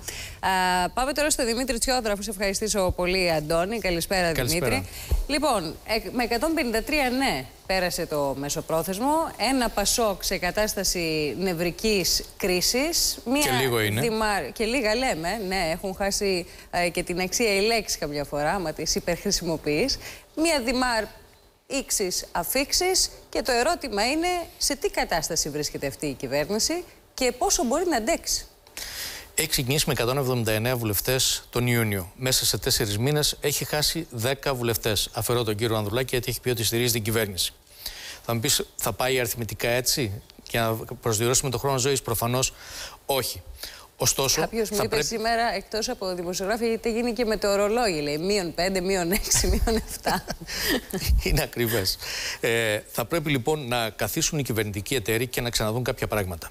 Πάμε τώρα στο Δημήτρη Τσιόδρα, αφού σε ευχαριστήσω πολύ, Αντώνη. Καλησπέρα, Δημήτρη. Λοιπόν, με 153 ναι πέρασε το μεσοπρόθεσμο. Ένα ΠΑΣΟΚ σε κατάσταση νευρικής κρίσης. Και λίγο είναι. Και λίγα λέμε, ναι, έχουν χάσει και την αξία η λέξη καμιά φορά, άμα τις υπερχρησιμοποιείς. Μία Δημάρ ήξεις αφήξεις και το ερώτημα είναι σε τι κατάσταση βρίσκεται αυτή η κυβέρνηση και πόσο μπορεί να αντέξει. Έχει ξεκινήσει με 179 βουλευτές τον Ιούνιο. Μέσα σε 4 μήνες έχει χάσει 10 βουλευτές. Αφαιρώ τον κύριο Ανδρουλάκη γιατί έχει πει ότι στηρίζει την κυβέρνηση. Θα μου πεις, θα πάει αριθμητικά έτσι και να προσδιορίσουμε τον χρόνο ζωής? Προφανώς όχι. Ωστόσο, κάποιος μου είπε σήμερα, εκτός από δημοσιογράφοι, γιατί γίνει και με το ορολόγι, λέει, -5, -6, -7. Είναι ακριβές. Θα πρέπει λοιπόν να καθίσουν οι κυβερνητικοί εταίροι και να ξαναδούν κάποια πράγματα.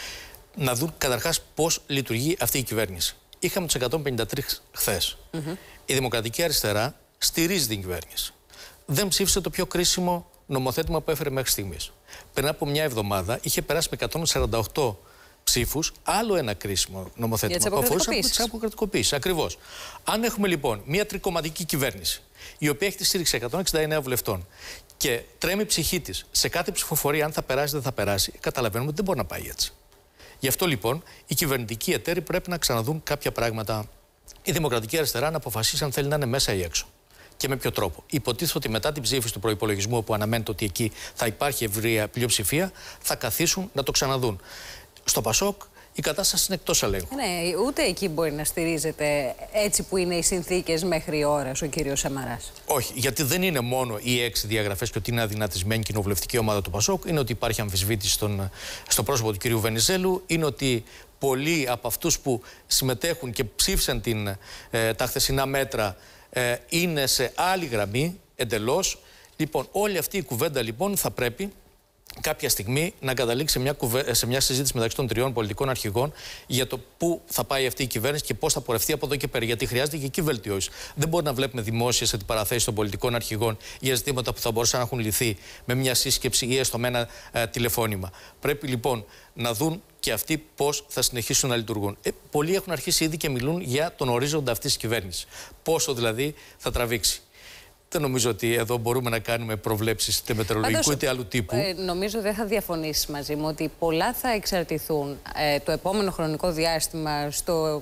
Να δουν καταρχάς πώς λειτουργεί αυτή η κυβέρνηση. Είχαμε τους 153 χθες. Η Δημοκρατική Αριστερά στηρίζει την κυβέρνηση. Δεν ψήφισε το πιο κρίσιμο νομοθέτημα που έφερε μέχρι στιγμής. Πριν από μια εβδομάδα είχε περάσει με 148 ψήφους άλλο ένα κρίσιμο νομοθέτημα που αφορούσε τις αποκρατικοποίησεις. Ακριβώς. Αν έχουμε λοιπόν μια τρικομματική κυβέρνηση, η οποία έχει τη στήριξη 169 βουλευτών και τρέμει η ψυχή της σε κάθε ψηφοφορία, αν θα περάσει δεν θα περάσει, καταλαβαίνουμε ότι δεν μπορεί να πάει έτσι. Γι' αυτό λοιπόν οι κυβερνητικοί εταίροι πρέπει να ξαναδούν κάποια πράγματα. Η Δημοκρατική Αριστερά να αποφασίσει αν θέλει να είναι μέσα ή έξω. Και με ποιο τρόπο. Υποτίθεται ότι μετά την ψήφιση του προϋπολογισμού, όπου αναμένεται ότι εκεί θα υπάρχει ευρεία πλειοψηφία, θα καθίσουν να το ξαναδούν. Στο ΠΑΣΟΚ η κατάσταση είναι εκτός ελέγχου. Ναι, ούτε εκεί μπορεί να στηρίζεται έτσι που είναι οι συνθήκες μέχρι ώρας ο κύριος Σαμαράς. Όχι, γιατί δεν είναι μόνο οι 6 διαγραφές και ότι είναι αδυνατισμένη κοινοβουλευτική ομάδα του ΠΑΣΟΚ. Είναι ότι υπάρχει αμφισβήτηση στο πρόσωπο του κυρίου Βενιζέλου. Είναι ότι πολλοί από αυτούς που συμμετέχουν και ψήφισαν τα χθεσινά μέτρα είναι σε άλλη γραμμή εντελώς. Λοιπόν, όλη αυτή η κουβέντα λοιπόν θα πρέπει κάποια στιγμή να καταλήξει σε μια συζήτηση μεταξύ των 3 πολιτικών αρχηγών για το πού θα πάει αυτή η κυβέρνηση και πώς θα πορευτεί από εδώ και πέρα. Γιατί χρειάζεται και εκεί βελτιώσεις. Δεν μπορεί να βλέπουμε δημόσιες αντιπαραθέσεις των πολιτικών αρχηγών για ζητήματα που θα μπορούσαν να έχουν λυθεί με μια σύσκεψη ή έστω με ένα τηλεφώνημα. Πρέπει λοιπόν να δουν και αυτοί πώς θα συνεχίσουν να λειτουργούν. Πολλοί έχουν αρχίσει ήδη και μιλούν για τον ορίζοντα αυτής της κυβέρνησης. Πόσο δηλαδή θα τραβήξει. Δεν νομίζω ότι εδώ μπορούμε να κάνουμε προβλέψεις είτε μετεωρολογικού είτε άλλου τύπου. Νομίζω δεν θα διαφωνήσεις μαζί μου ότι πολλά θα εξαρτηθούν το επόμενο χρονικό διάστημα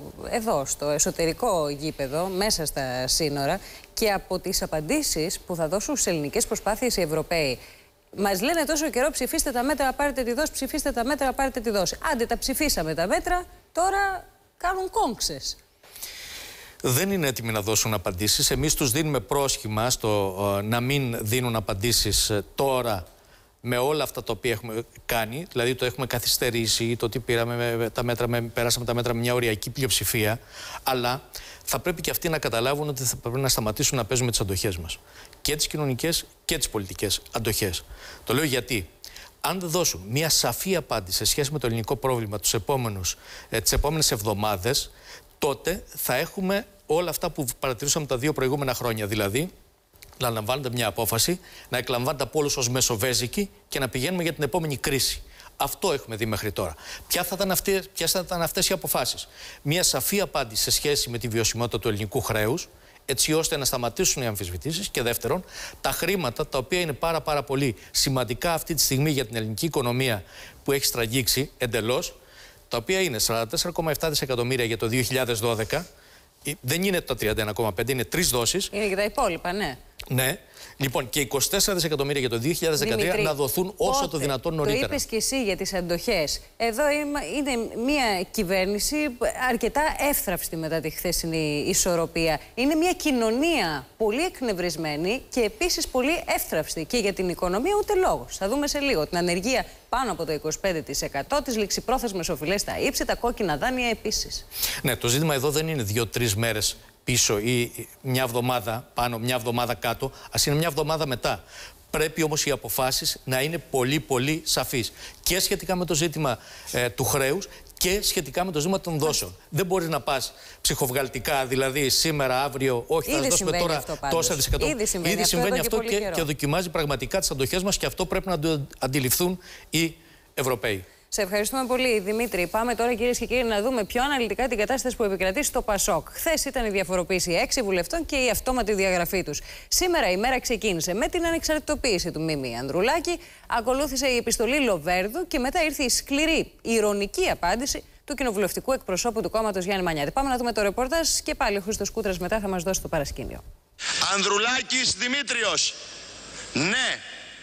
στο εσωτερικό γήπεδο, μέσα στα σύνορα και από τις απαντήσεις που θα δώσουν στις ελληνικές προσπάθειες οι Ευρωπαίοι. Μας λένε τόσο καιρό ψηφίστε τα μέτρα, πάρετε τη δόση, ψηφίστε τα μέτρα, πάρετε τη δόση. Άντε τα ψηφίσαμε τα μέτρα, τώρα κάνουν κόμξες. Δεν είναι έτοιμοι να δώσουν απαντήσεις. Εμείς τους δίνουμε πρόσχημα στο να μην δίνουν απαντήσεις τώρα με όλα αυτά τα οποία έχουμε κάνει. Δηλαδή το έχουμε καθυστερήσει, το ότι πέρασαμε τα μέτρα με μια οριακή πλειοψηφία. Αλλά θα πρέπει και αυτοί να καταλάβουν ότι θα πρέπει να σταματήσουν να παίζουν με τις αντοχές μας. Και τις κοινωνικές και τις πολιτικές αντοχές. Το λέω γιατί Αν δεν δώσουν μια σαφή απάντηση σε σχέση με το ελληνικό πρόβλημα τις επόμενες εβδομάδες, τότε θα έχουμε όλα αυτά που παρατηρούσαμε τα 2 προηγούμενα χρόνια. Δηλαδή, να λαμβάνεται μια απόφαση, να εκλαμβάνεται από όλους ως μεσοβέζικη και να πηγαίνουμε για την επόμενη κρίση. Αυτό έχουμε δει μέχρι τώρα. Ποιες θα ήταν αυτές οι αποφάσεις? Μια σαφή απάντηση σε σχέση με τη βιωσιμότητα του ελληνικού χρέους, έτσι ώστε να σταματήσουν οι αμφισβητήσεις. Και δεύτερον, τα χρήματα, τα οποία είναι πάρα πολύ σημαντικά αυτή τη στιγμή για την ελληνική οικονομία που έχει στραγγίξει εντελώς, τα οποία είναι 44,7 δισεκατομμύρια για το 2012, δεν είναι τα 31,5, είναι 3 δόσεις. Είναι και τα υπόλοιπα, ναι. Ναι. Λοιπόν, και 24 δισεκατομμύρια για το 2013 Δημήτρη, να δοθούν όσο το δυνατόν νωρίτερα. Το είπες και εσύ για τις αντοχές. Εδώ είναι μια κυβέρνηση αρκετά εύθραυστη μετά τη χθεσινή ισορροπία. Είναι μια κοινωνία πολύ εκνευρισμένη και επίσης πολύ εύθραυστη. Και για την οικονομία ούτε λόγος. Θα δούμε σε λίγο την ανεργία πάνω από το 25%, τις ληξιπρόθεσμες οφειλές στα ύψη, τα κόκκινα δάνεια επίσης. Ναι, το ζήτημα εδώ δεν είναι 2-3 μέρες πίσω ή μια εβδομάδα πάνω, μια εβδομάδα κάτω, ας είναι μια εβδομάδα μετά. Πρέπει όμως οι αποφάσεις να είναι πολύ σαφείς και σχετικά με το ζήτημα του χρέους και σχετικά με το ζήτημα των δόσεων. Δεν μπορείς να πας ψυχοβγαλτικά, δηλαδή σήμερα, αύριο, όχι, θα δώσουμε τώρα τόσα δισεκατομμύρια. Ήδη συμβαίνει αυτό και δοκιμάζει πραγματικά τις αντοχές μας και αυτό πρέπει να το αντιληφθούν οι Ευρωπαίοι. Σε ευχαριστούμε πολύ, Δημήτρη. Πάμε τώρα, κυρίες και κύριοι, να δούμε πιο αναλυτικά την κατάσταση που επικρατεί στο ΠΑΣΟΚ. Χθες ήταν η διαφοροποίηση 6 βουλευτών και η αυτόματη διαγραφή τους. Σήμερα η μέρα ξεκίνησε με την ανεξαρτητοποίηση του Μίμη Ανδρουλάκη, ακολούθησε η επιστολή Λοβέρδου και μετά ήρθε η σκληρή, ηρωνική απάντηση του κοινοβουλευτικού εκπροσώπου του κόμματος Γιάννη Μανιάτη. Πάμε να δούμε το ρεπορτάζ και πάλι ο Χρήστος Κούτρας μετά θα μας δώσει το παρασκήνιο. Ανδρουλάκης Δημήτριος. Ναι.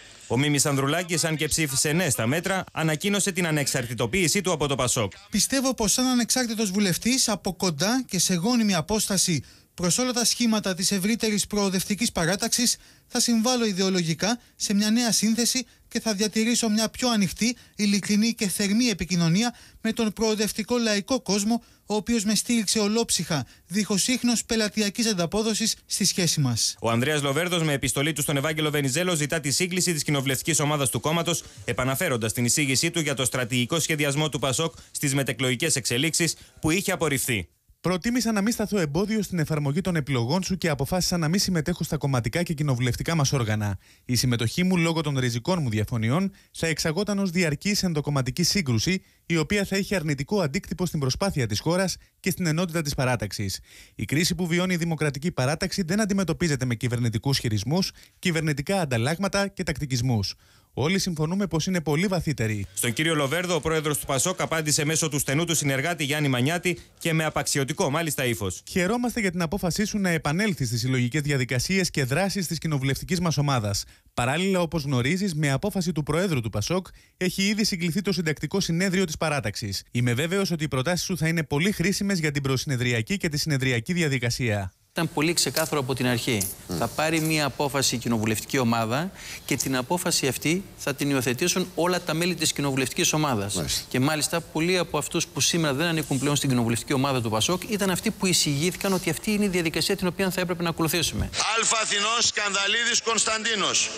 Ο Μίμης Ανδρουλάκης, αν και ψήφισε ναι στα μέτρα, ανακοίνωσε την ανεξαρτητοποίησή του από το ΠΑΣΟΚ. Πιστεύω πως σαν ανεξάρτητος βουλευτής, από κοντά και σε γόνιμη απόσταση προς όλα τα σχήματα της ευρύτερης προοδευτικής παράταξης, θα συμβάλλω ιδεολογικά σε μια νέα σύνθεση και θα διατηρήσω μια πιο ανοιχτή, ειλικρινή και θερμή επικοινωνία με τον προοδευτικό λαϊκό κόσμο, ο οποίος με στήριξε ολόψυχα, δίχως ίχνος πελατειακής ανταπόδοσης στη σχέση μας. Ο Ανδρέας Λοβέρδος, με επιστολή του στον Ευάγγελο Βενιζέλο, ζητά τη σύγκληση της κοινοβουλευτικής ομάδας του κόμματος, επαναφέροντας την εισήγησή του για το στρατηγικό σχεδιασμό του ΠΑΣΟΚ στις μετεκλογικές εξελίξεις που είχε απορριφθεί. Προτίμησα να μην σταθώ εμπόδιο στην εφαρμογή των επιλογών σου και αποφάσισα να μην συμμετέχω στα κομματικά και κοινοβουλευτικά μας όργανα. Η συμμετοχή μου, λόγω των ριζικών μου διαφωνιών, θα εξαγόταν ως διαρκής ενδοκομματική σύγκρουση, η οποία θα είχε αρνητικό αντίκτυπο στην προσπάθεια της χώρας και στην ενότητα της παράταξης. Η κρίση που βιώνει η Δημοκρατική Παράταξη δεν αντιμετωπίζεται με κυβερνητικούς χειρισμούς, κυβερνητικά ανταλλάγματα και τακτικισμούς. Όλοι συμφωνούμε πως είναι πολύ βαθύτερη. Στον κύριο Λοβέρδο, ο πρόεδρος του ΠΑΣΟΚ απάντησε μέσω του στενού του συνεργάτη Γιάννη Μανιάτη και με απαξιωτικό μάλιστα ύφος. Χαιρόμαστε για την απόφασή σου να επανέλθεις στις συλλογικές διαδικασίες και δράσεις της κοινοβουλευτικής μας ομάδας. Παράλληλα, όπως γνωρίζεις, με απόφαση του Προέδρου του ΠΑΣΟΚ έχει ήδη συγκληθεί το συντακτικό συνέδριο της παράταξης. Είμαι βέβαιος ότι οι προτάσεις σου θα είναι πολύ χρήσιμες για την προσυνεδριακή και τη συνεδριακή διαδικασία. Ήταν πολύ ξεκάθαρο από την αρχή. Θα πάρει μία απόφαση η κοινοβουλευτική ομάδα και την απόφαση αυτή θα την υιοθετήσουν όλα τα μέλη της κοινοβουλευτικής ομάδας. Και μάλιστα πολλοί από αυτούς που σήμερα δεν ανήκουν πλέον στην κοινοβουλευτική ομάδα του ΠΑΣΟΚ ήταν αυτοί που εισηγήθηκαν ότι αυτή είναι η διαδικασία την οποία θα έπρεπε να ακολουθήσουμε. Αλφα Αθηνός Σκανδαλίδης Κωνσταντίνος.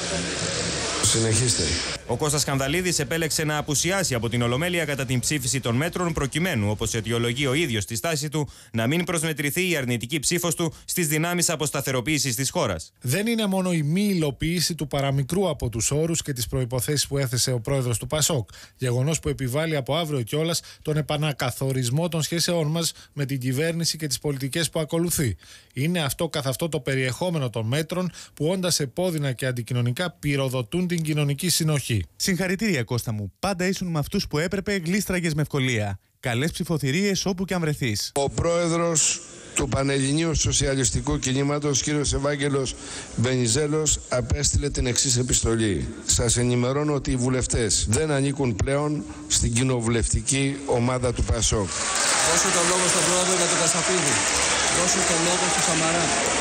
Συνεχίστε. Ο Κώστας Σκανδαλίδης επέλεξε να απουσιάσει από την Ολομέλεια κατά την ψήφιση των μέτρων, προκειμένου, όπως αιτιολογεί ο ίδιος στη στάση του, να μην προσμετρηθεί η αρνητική ψήφος του στις δυνάμεις αποσταθεροποίησης της χώρας. Δεν είναι μόνο η μη υλοποίηση του παραμικρού από τους όρους και τις προϋποθέσεις που έθεσε ο πρόεδρος του ΠΑΣΟΚ, γεγονός που επιβάλλει από αύριο κιόλας τον επανακαθορισμό των σχέσεών μας με την κυβέρνηση και τις πολιτικές που ακολουθεί. Είναι αυτό καθ' αυτό το περιεχόμενο των μέτρων που όντας επώδυνα και αντικοινωνικά πυροδοτούν την κοινωνική συνοχή. Συγχαρητήρια, Κώστα μου. Πάντα ήσουν με αυτούς που έπρεπε, γλίστραγες με ευκολία. Καλές ψηφοθυρίες όπου και αν βρεθείς. Ο πρόεδρος του Πανελληνίου Σοσιαλιστικού Κινήματος, κύριος Ευάγγελος Βενιζέλος, απέστειλε την εξής επιστολή. Σας ενημερώνω ότι οι βουλευτές δεν ανήκουν πλέον στην κοινοβουλευτική ομάδα του ΠΑΣΟΚ. Δώσε το λόγο στον πρόεδρο για τον Κασαπίδη. Δώσε το λόγο στον Σαμαρά.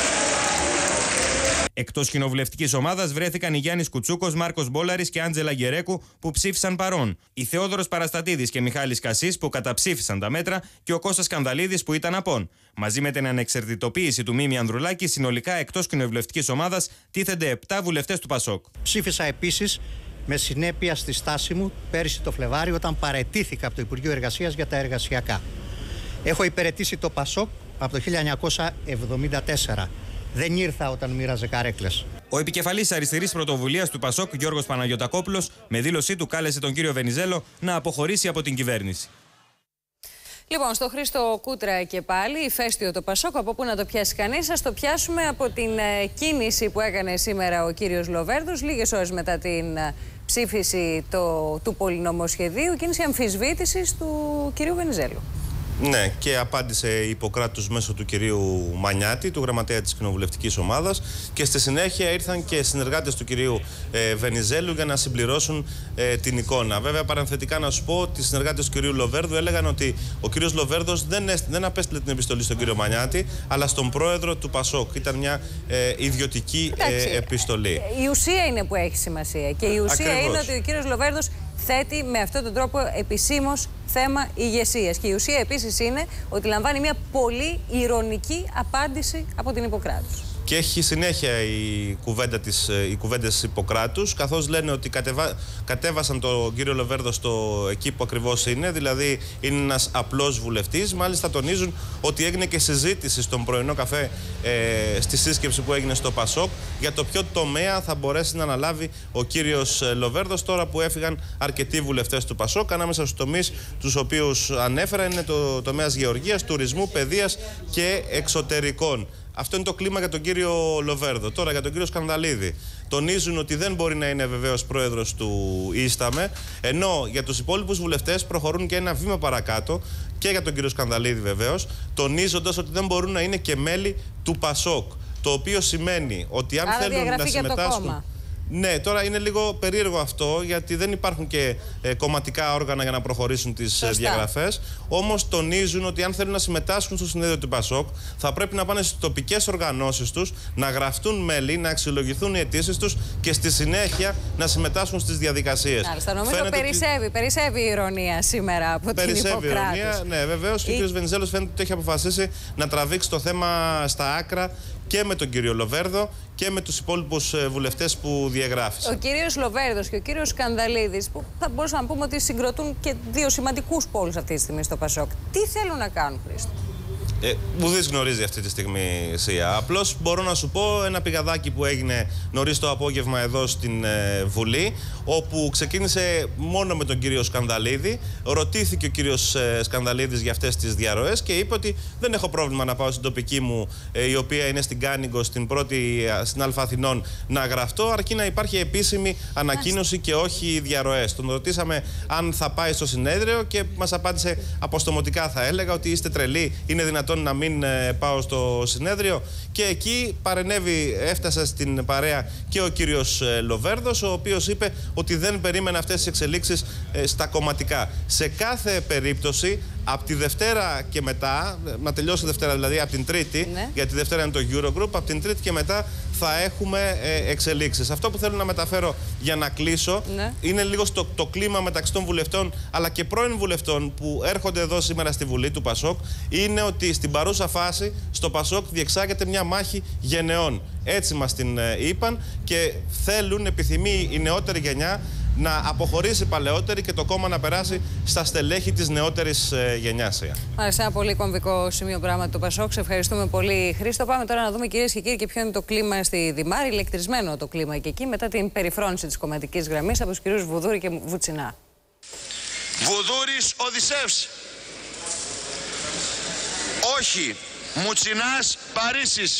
Εκτός κοινοβουλευτικής ομάδας βρέθηκαν οι Γιάννης Κουτσούκος, Μάρκος Μπόλαρης και Άντζελα Γκερέκου που ψήφισαν παρών, η Θεόδωρος Παραστατίδης και Μιχάλης Κασής που καταψήφισαν τα μέτρα και ο Κώστας Σκανδαλίδης που ήταν απόν. Μαζί με την ανεξαρτητοποίηση του Μίμη Ανδρουλάκη, συνολικά εκτός κοινοβουλευτικής ομάδας τίθενται 7 βουλευτές του ΠΑΣΟΚ. Ψήφισα επίσης με συνέπεια στη στάση μου πέρυσι το Φλεβάριο, όταν παραιτήθηκα από το Υπουργείο Εργασίας για τα εργασιακά. Έχω υπηρετήσει το ΠΑΣΟΚ από το 1974. Δεν ήρθα όταν μοίραζε καρέκλες. Ο επικεφαλής αριστερής πρωτοβουλίας του ΠΑΣΟΚ, Γιώργος Παναγιωτακόπουλος, με δήλωσή του κάλεσε τον κύριο Βενιζέλο να αποχωρήσει από την κυβέρνηση. Λοιπόν, στο Χρήστο Κούτρα και πάλι, ηφαίστειο το ΠΑΣΟΚ, από πού να το πιάσει κανείς. Ας το πιάσουμε από την κίνηση που έκανε σήμερα ο κύριος Λοβέρδος, λίγες ώρες μετά την ψήφιση του πολυνομοσχεδίου, κίνηση αμφισβήτησης του κυρίου Βενιζέλου. Ναι, και απάντησε Ιπποκράτους μέσω του κυρίου Μανιάτη, του γραμματέα της κοινοβουλευτικής ομάδας, και στη συνέχεια ήρθαν και συνεργάτες του κυρίου Βενιζέλου για να συμπληρώσουν την εικόνα. Βέβαια, παρενθετικά να σου πω ότι οι συνεργάτες του κυρίου Λοβέρδου έλεγαν ότι ο κύριος Λοβέρδος δεν απέστειλε την επιστολή στον κύριο Μανιάτη, αλλά στον πρόεδρο του ΠΑΣΟΚ. Ήταν μια ιδιωτική επιστολή. Η ουσία είναι που έχει σημασία. Και η ουσία Ακριβώς. είναι ότι ο κύριος Λοβέρδος θέτει με αυτόν τον τρόπο επισήμως θέμα ηγεσίας. Και η ουσία επίσης είναι ότι λαμβάνει μια πολύ ηρωνική απάντηση από την Ιπποκράτους. Και έχει συνέχεια οι κουβέντες Ιπποκράτους, καθώς λένε ότι κατέβασαν τον κύριο Λοβέρδο εκεί που ακριβώς είναι, δηλαδή είναι ένας απλός βουλευτής. Μάλιστα τονίζουν ότι έγινε και συζήτηση στον πρωινό καφέ στη σύσκεψη που έγινε στο ΠΑΣΟΚ για το ποιο τομέα θα μπορέσει να αναλάβει ο κύριος Λοβέρδος, τώρα που έφυγαν αρκετοί βουλευτές του ΠΑΣΟΚ. Ανάμεσα στους τομείς τους οποίους ανέφερα είναι το τομέας γεωργίας, τουρισμού, παιδείας και εξωτερικών. Αυτό είναι το κλίμα για τον κύριο Λοβέρδο. Τώρα για τον κύριο Σκανδαλίδη. Τονίζουν ότι δεν μπορεί να είναι βεβαίως πρόεδρος του Ίσταμε, ενώ για τους υπόλοιπους βουλευτές προχωρούν και ένα βήμα παρακάτω, και για τον κύριο Σκανδαλίδη βεβαίως, τονίζοντας ότι δεν μπορούν να είναι και μέλη του ΠΑΣΟΚ. Το οποίο σημαίνει ότι αν θέλουν να συμμετάσχουν. Ναι, τώρα είναι λίγο περίεργο αυτό, γιατί δεν υπάρχουν και κομματικά όργανα για να προχωρήσουν τις διαγραφές. Όμως τονίζουν ότι αν θέλουν να συμμετάσχουν στο συνέδριο του ΠΑΣΟΚ, θα πρέπει να πάνε στις τοπικές οργανώσεις τους, να γραφτούν μέλη, να αξιολογηθούν οι αιτήσεις τους και στη συνέχεια να συμμετάσχουν στις διαδικασίες. Μάλιστα, νομίζω περισσεύει η ηρωνία σήμερα από την Ιπποκράτους. Ναι, βεβαίως. Και ο κ. Βενιζέλος φαίνεται ότι έχει αποφασίσει να τραβήξει το θέμα στα άκρα και με τον κύριο Λοβέρδο και με τους υπόλοιπους βουλευτές που διαγράφησαν. Ο κύριος Λοβέρδος και ο κύριος Σκανδαλίδης, που θα μπορούσαμε να πούμε ότι συγκροτούν και δύο σημαντικούς πόλους αυτή τη στιγμή στο ΠΑΣΟΚ, τι θέλουν να κάνουν, Χρήστο? Ουδής γνωρίζει αυτή τη στιγμή, Σία. Απλώς μπορώ να σου πω ένα πηγαδάκι που έγινε νωρίς το απόγευμα εδώ στην Βουλή, όπου ξεκίνησε μόνο με τον κύριο Σκανδαλίδη. Ρωτήθηκε ο κύριος Σκανδαλίδης για αυτές τις διαρροές και είπε ότι δεν έχω πρόβλημα να πάω στην τοπική μου, η οποία είναι στην Κάνικο, στην Α Αθηνών, να γραφτώ, αρκεί να υπάρχει επίσημη ανακοίνωση και όχι διαρροές. Τον ρωτήσαμε αν θα πάει στο συνέδριο και μας απάντησε αποστομωτικά, θα έλεγα, ότι είστε τρελοί, είναι δυνατόν να μην πάω στο συνέδριο. Και εκεί έφτασε στην παρέα και ο κύριος Λοβέρδος, ο οποίος είπε ότι δεν περίμενε αυτές τις εξελίξεις στα κομματικά. Σε κάθε περίπτωση, από τη Δευτέρα και μετά, να τελειώσει η Δευτέρα δηλαδή, από την Τρίτη, γιατί τη Δευτέρα είναι το Eurogroup, από την Τρίτη και μετά θα έχουμε εξελίξεις. Αυτό που θέλω να μεταφέρω για να κλείσω είναι λίγο το κλίμα μεταξύ των βουλευτών αλλά και πρώην βουλευτών που έρχονται εδώ σήμερα στη Βουλή του ΠΑΣΟΚ, είναι ότι στην παρούσα φάση στο ΠΑΣΟΚ διεξάγεται μια μάχη γενεών. Έτσι μας την είπαν και επιθυμεί η νεότερη γενιά να αποχωρήσει παλαιότερη και το κόμμα να περάσει στα στελέχη της νεότερης γενιάς. Μάλιστα, ένα πολύ κομβικό σημείο πράγματι το ΠΑΣΟΚ. Σε ευχαριστούμε πολύ, Χρήστο. Πάμε τώρα να δούμε, κυρίες και κύριοι, και ποιο είναι το κλίμα στη Δημάρη. Ηλεκτρισμένο το κλίμα και εκεί μετά την περιφρόνηση της κομματικής γραμμής από τους κυρίους Βουδούρη και Βουτσινά. Βουδούρης Οδυσσεύς. Όχι. Μουτσινάς Παρίσις.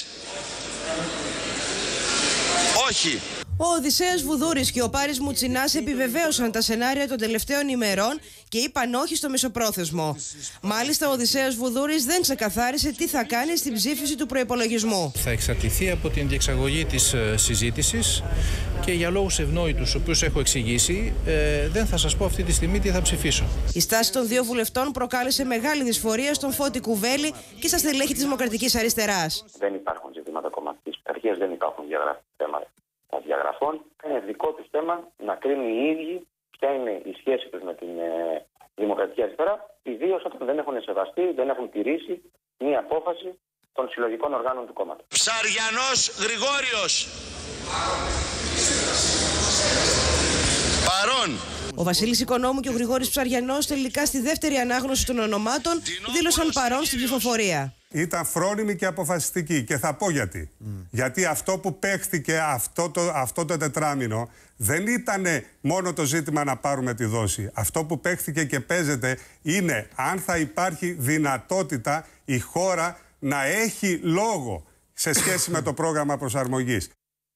Όχι. Ο Οδυσσέας Βουδούρης και ο Πάρης Μουτσινάς επιβεβαίωσαν τα σενάρια των τελευταίων ημερών και είπαν όχι στο μεσοπρόθεσμο. Μάλιστα, ο Οδυσσέας Βουδούρης δεν ξεκαθάρισε τι θα κάνει στην ψήφιση του προϋπολογισμού. Θα εξαρτηθεί από την διεξαγωγή της συζήτησης και για λόγους ευνόητους, τους οποίους έχω εξηγήσει, δεν θα σας πω αυτή τη στιγμή τι θα ψηφίσω. Η στάση των δύο βουλευτών προκάλεσε μεγάλη δυσφορία στον Φώτη Κουβέλη και στα στελέχη της Δημοκρατικής Αριστεράς. Δεν υπάρχουν ζητήματα κομματικής πειθαρχίας, δεν υπάρχουν θέματα διαγραφών. Είναι δικό τους θέμα να κρίνουν οι ίδιοι ποια είναι η σχέση τους με την Δημοκρατική Αριστερά, ιδίως όταν δεν έχουν σεβαστεί, δεν έχουν τηρήσει μία απόφαση των συλλογικών οργάνων του κόμματος. Ψαριανός Γρηγόριος. Παρών. Ο Βασίλης Οικονόμου και ο Γρηγόρης Ψαριανός τελικά στη δεύτερη ανάγνωση των ονομάτων δήλωσαν παρόν στην ψηφοφορία. Ήταν φρόνιμη και αποφασιστική και θα πω γιατί. Γιατί αυτό που παίχτηκε αυτό το τετράμινο δεν ήταν μόνο το ζήτημα να πάρουμε τη δόση. Αυτό που παίχτηκε και παίζεται είναι αν θα υπάρχει δυνατότητα η χώρα να έχει λόγο σε σχέση με το πρόγραμμα προσαρμογής.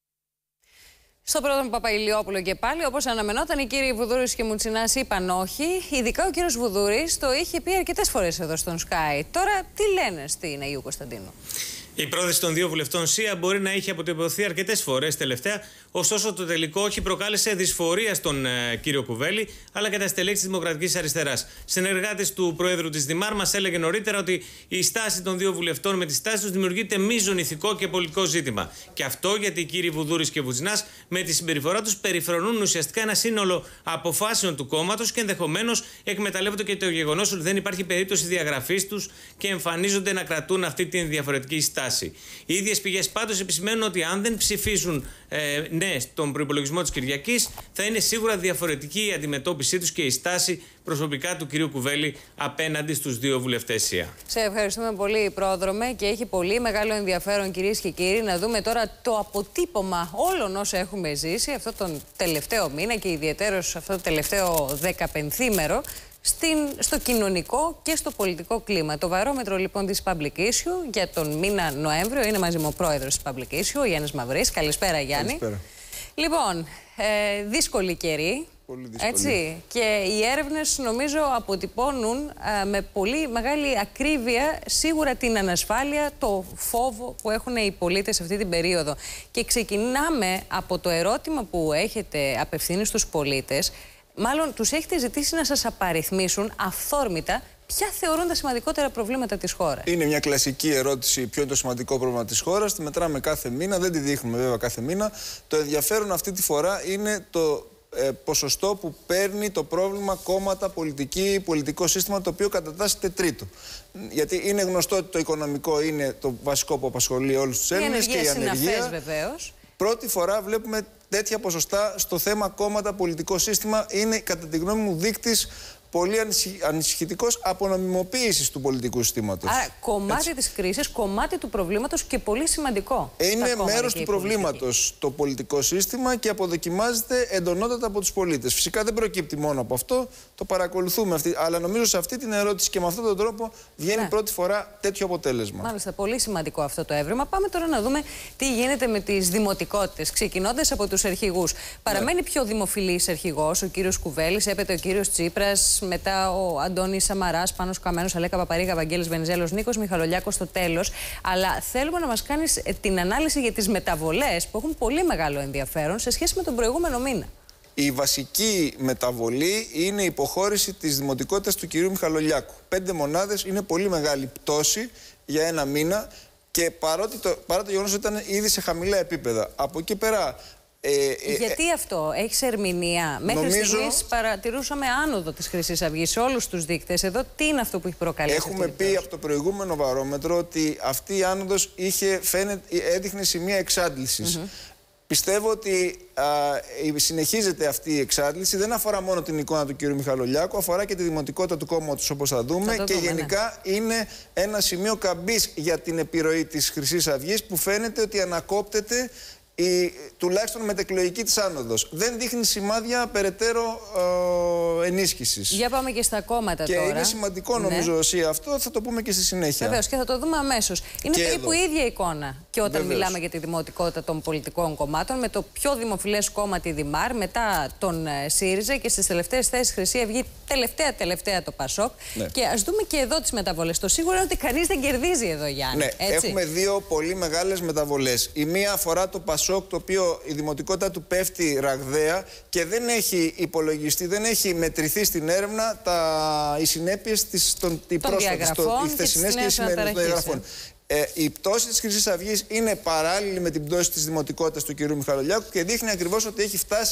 Στο πρώτο με Παπαηλιόπουλο και πάλι, όπως αναμενόταν, οι κύριοι Βουδούρης και Μουτσινάς είπαν όχι. Ειδικά ο κύριος Βουδούρης το είχε πει αρκετές φορές εδώ στον Sky. Τώρα τι λένε στην Αγίου Κωνσταντίνου? Η πρόθεση των δύο βουλευτών ΣΥΑ μπορεί να είχε αποτυπωθεί αρκετές φορές τελευταία, ωστόσο το τελικό όχι προκάλεσε δυσφορία στον κύριο Κουβέλη, αλλά και τα στελέχη της Δημοκρατικής Αριστεράς. Συνεργάτες του Προέδρου της Δημάρ μας έλεγε νωρίτερα ότι η στάση των δύο βουλευτών με τη στάση τους δημιουργείται μείζον ηθικό και πολιτικό ζήτημα. Και αυτό γιατί οι κύριοι Βουδούρης και Βουτσινάς με τη συμπεριφορά τους περιφρονούν ουσιαστικά ένα σύνολο αποφάσεων του κόμματος και ενδεχομένως εκμεταλλεύονται και το γεγονός ότι δεν υπάρχει περίπτωση διαγραφής τους και εμφανίζονται να κρατούν αυτή την διαφορετική στάση. Οι ίδιες πηγές πάντως επισημαίνουν ότι αν δεν ψηφίσουν ναι στον προϋπολογισμό της Κυριακής, θα είναι σίγουρα διαφορετική η αντιμετώπιση τους και η στάση προσωπικά του κυρίου Κουβέλη απέναντι στους δύο βουλευτές ΣΥΑ. Σε ευχαριστούμε πολύ, Πρόδρομε, και έχει πολύ μεγάλο ενδιαφέρον, κυρίες και κύριοι, να δούμε τώρα το αποτύπωμα όλων όσων έχουμε ζήσει αυτό τον τελευταίο μήνα και ιδιαιτέρως αυτό το τελευταίο 15ήμερο. Στο κοινωνικό και στο πολιτικό κλίμα. Το βαρόμετρο λοιπόν της Public Issue για τον μήνα Νοέμβριο είναι μαζί μου ο πρόεδρος της Public Issue, ο Γιάννης Μαυρής. Καλησπέρα, Γιάννη. Καλησπέρα. Λοιπόν, δύσκολη καιρή. Πολύ δύσκολη. Έτσι, και οι έρευνες νομίζω αποτυπώνουν με πολύ μεγάλη ακρίβεια σίγουρα την ανασφάλεια, το φόβο που έχουν οι πολίτες αυτή την περίοδο. Και ξεκινάμε από το ερώτημα που έχετε απευθύνει στους πολίτες. Μάλλον τους έχετε ζητήσει να σας απαριθμίσουν αυθόρμητα ποια θεωρούν τα σημαντικότερα προβλήματα της χώρας. Είναι μια κλασική ερώτηση: ποιο είναι το σημαντικό πρόβλημα της χώρας. Τη μετράμε κάθε μήνα, δεν τη δείχνουμε βέβαια κάθε μήνα. Το ενδιαφέρον αυτή τη φορά είναι το ποσοστό που παίρνει το πρόβλημα κόμματα, πολιτικό σύστημα, το οποίο κατατάσσεται τρίτο. Γιατί είναι γνωστό ότι το οικονομικό είναι το βασικό που απασχολεί όλους τους Έλληνες και η ανεργία. Βεβαίως. Πρώτη φορά βλέπουμε τέτοια ποσοστά στο θέμα κόμματα, πολιτικό σύστημα. Είναι κατά τη γνώμη μου δείκτης πολύ ανησυχητικός απονομιμοποίησης του πολιτικού συστήματος. Άρα κομμάτι της κρίσης, κομμάτι του προβλήματος και πολύ σημαντικό. Είναι μέρος του προβλήματος το πολιτικό σύστημα και αποδοκιμάζεται εντονότατα από τους πολίτες. Φυσικά δεν προκύπτει μόνο από αυτό, το παρακολουθούμε αλλά νομίζω σε αυτή την ερώτηση και με αυτόν τον τρόπο βγαίνει πρώτη φορά τέτοιο αποτέλεσμα. Μάλιστα, πολύ σημαντικό αυτό το έβριμα. Πάμε τώρα να δούμε τι γίνεται με τις δημοτικότητες, ξεκινώντας από τους αρχηγούς. Παραμένει πιο δημοφιλής αρχηγός ο κύριος Κουβέλης, έπεται ο κύριος Τσίπρας. Μετά ο Αντώνης Σαμαράς, Πάνος Καμένος, Αλέκα Παπαρίγα, Βαγγέλης Βενιζέλος, Νίκος Μιχαλολιάκος στο τέλος. Αλλά θέλουμε να μας κάνεις την ανάλυση για τις μεταβολές που έχουν πολύ μεγάλο ενδιαφέρον σε σχέση με τον προηγούμενο μήνα. Η βασική μεταβολή είναι η υποχώρηση της δημοτικότητας του κυρίου Μιχαλολιάκου. 5 μονάδες είναι πολύ μεγάλη πτώση για ένα μήνα και παρά το γεγονός ότι ήταν ήδη σε χαμηλά επίπεδα. Από εκεί πέρα. Γιατί αυτό, έχεις ερμηνεία? Μέχρι στιγμής παρατηρούσαμε άνοδο της Χρυσής Αυγής σε όλους τους δείκτες. Εδώ τι είναι αυτό που έχει προκαλέσει? Έχουμε πει από το προηγούμενο βαρόμετρο ότι αυτή η άνοδος έδειχνε σημεία εξάντλησης. Πιστεύω ότι συνεχίζεται αυτή η εξάντληση. Δεν αφορά μόνο την εικόνα του κ. Μιχαλολιάκου, αφορά και τη δημοτικότητα του κόμματος, όπως θα δούμε. Και γενικά είναι ένα σημείο καμπής για την επιρροή της Χρυσής Αυγής που φαίνεται ότι ανακόπτεται. Τουλάχιστον μετεκλογική της άνοδος. Δεν δείχνει σημάδια περαιτέρω ενίσχυσης. Για πάμε και στα κόμματα και τώρα. Και είναι σημαντικό νομίζω αυτό, θα το πούμε και στη συνέχεια. Βεβαίως, και θα το δούμε αμέσως. Είναι και περίπου η ίδια εικόνα και όταν μιλάμε για τη δημοτικότητα των πολιτικών κομμάτων, με το πιο δημοφιλές κόμμα τη Δημάρ, μετά τον ΣΥΡΙΖΑ και στις τελευταίες θέσεις Χρυσή Αυγή, τελευταία το ΠΑΣΟΚ. Και ας δούμε και εδώ τις μεταβολές. Το σίγουρο είναι ότι κανείς δεν κερδίζει εδώ, Γιάννη. Ναι, έχουμε δύο πολύ μεγάλες μεταβολές. Η μία αφορά το ΠΑΣΟΚ, το οποίο η δημοτικότητα του πέφτει ραγδαία και δεν έχει υπολογιστεί, δεν έχει μετρηθεί στην έρευνα οι συνέπειες οι χθεσινές και οι σημερινές των εγγραφών. Η πτώση της Χρυσής Αυγής είναι παράλληλη με την πτώση της δημοτικότητας του κ. Μιχαλολιάκου και δείχνει ακριβώς ότι έχει φτάσει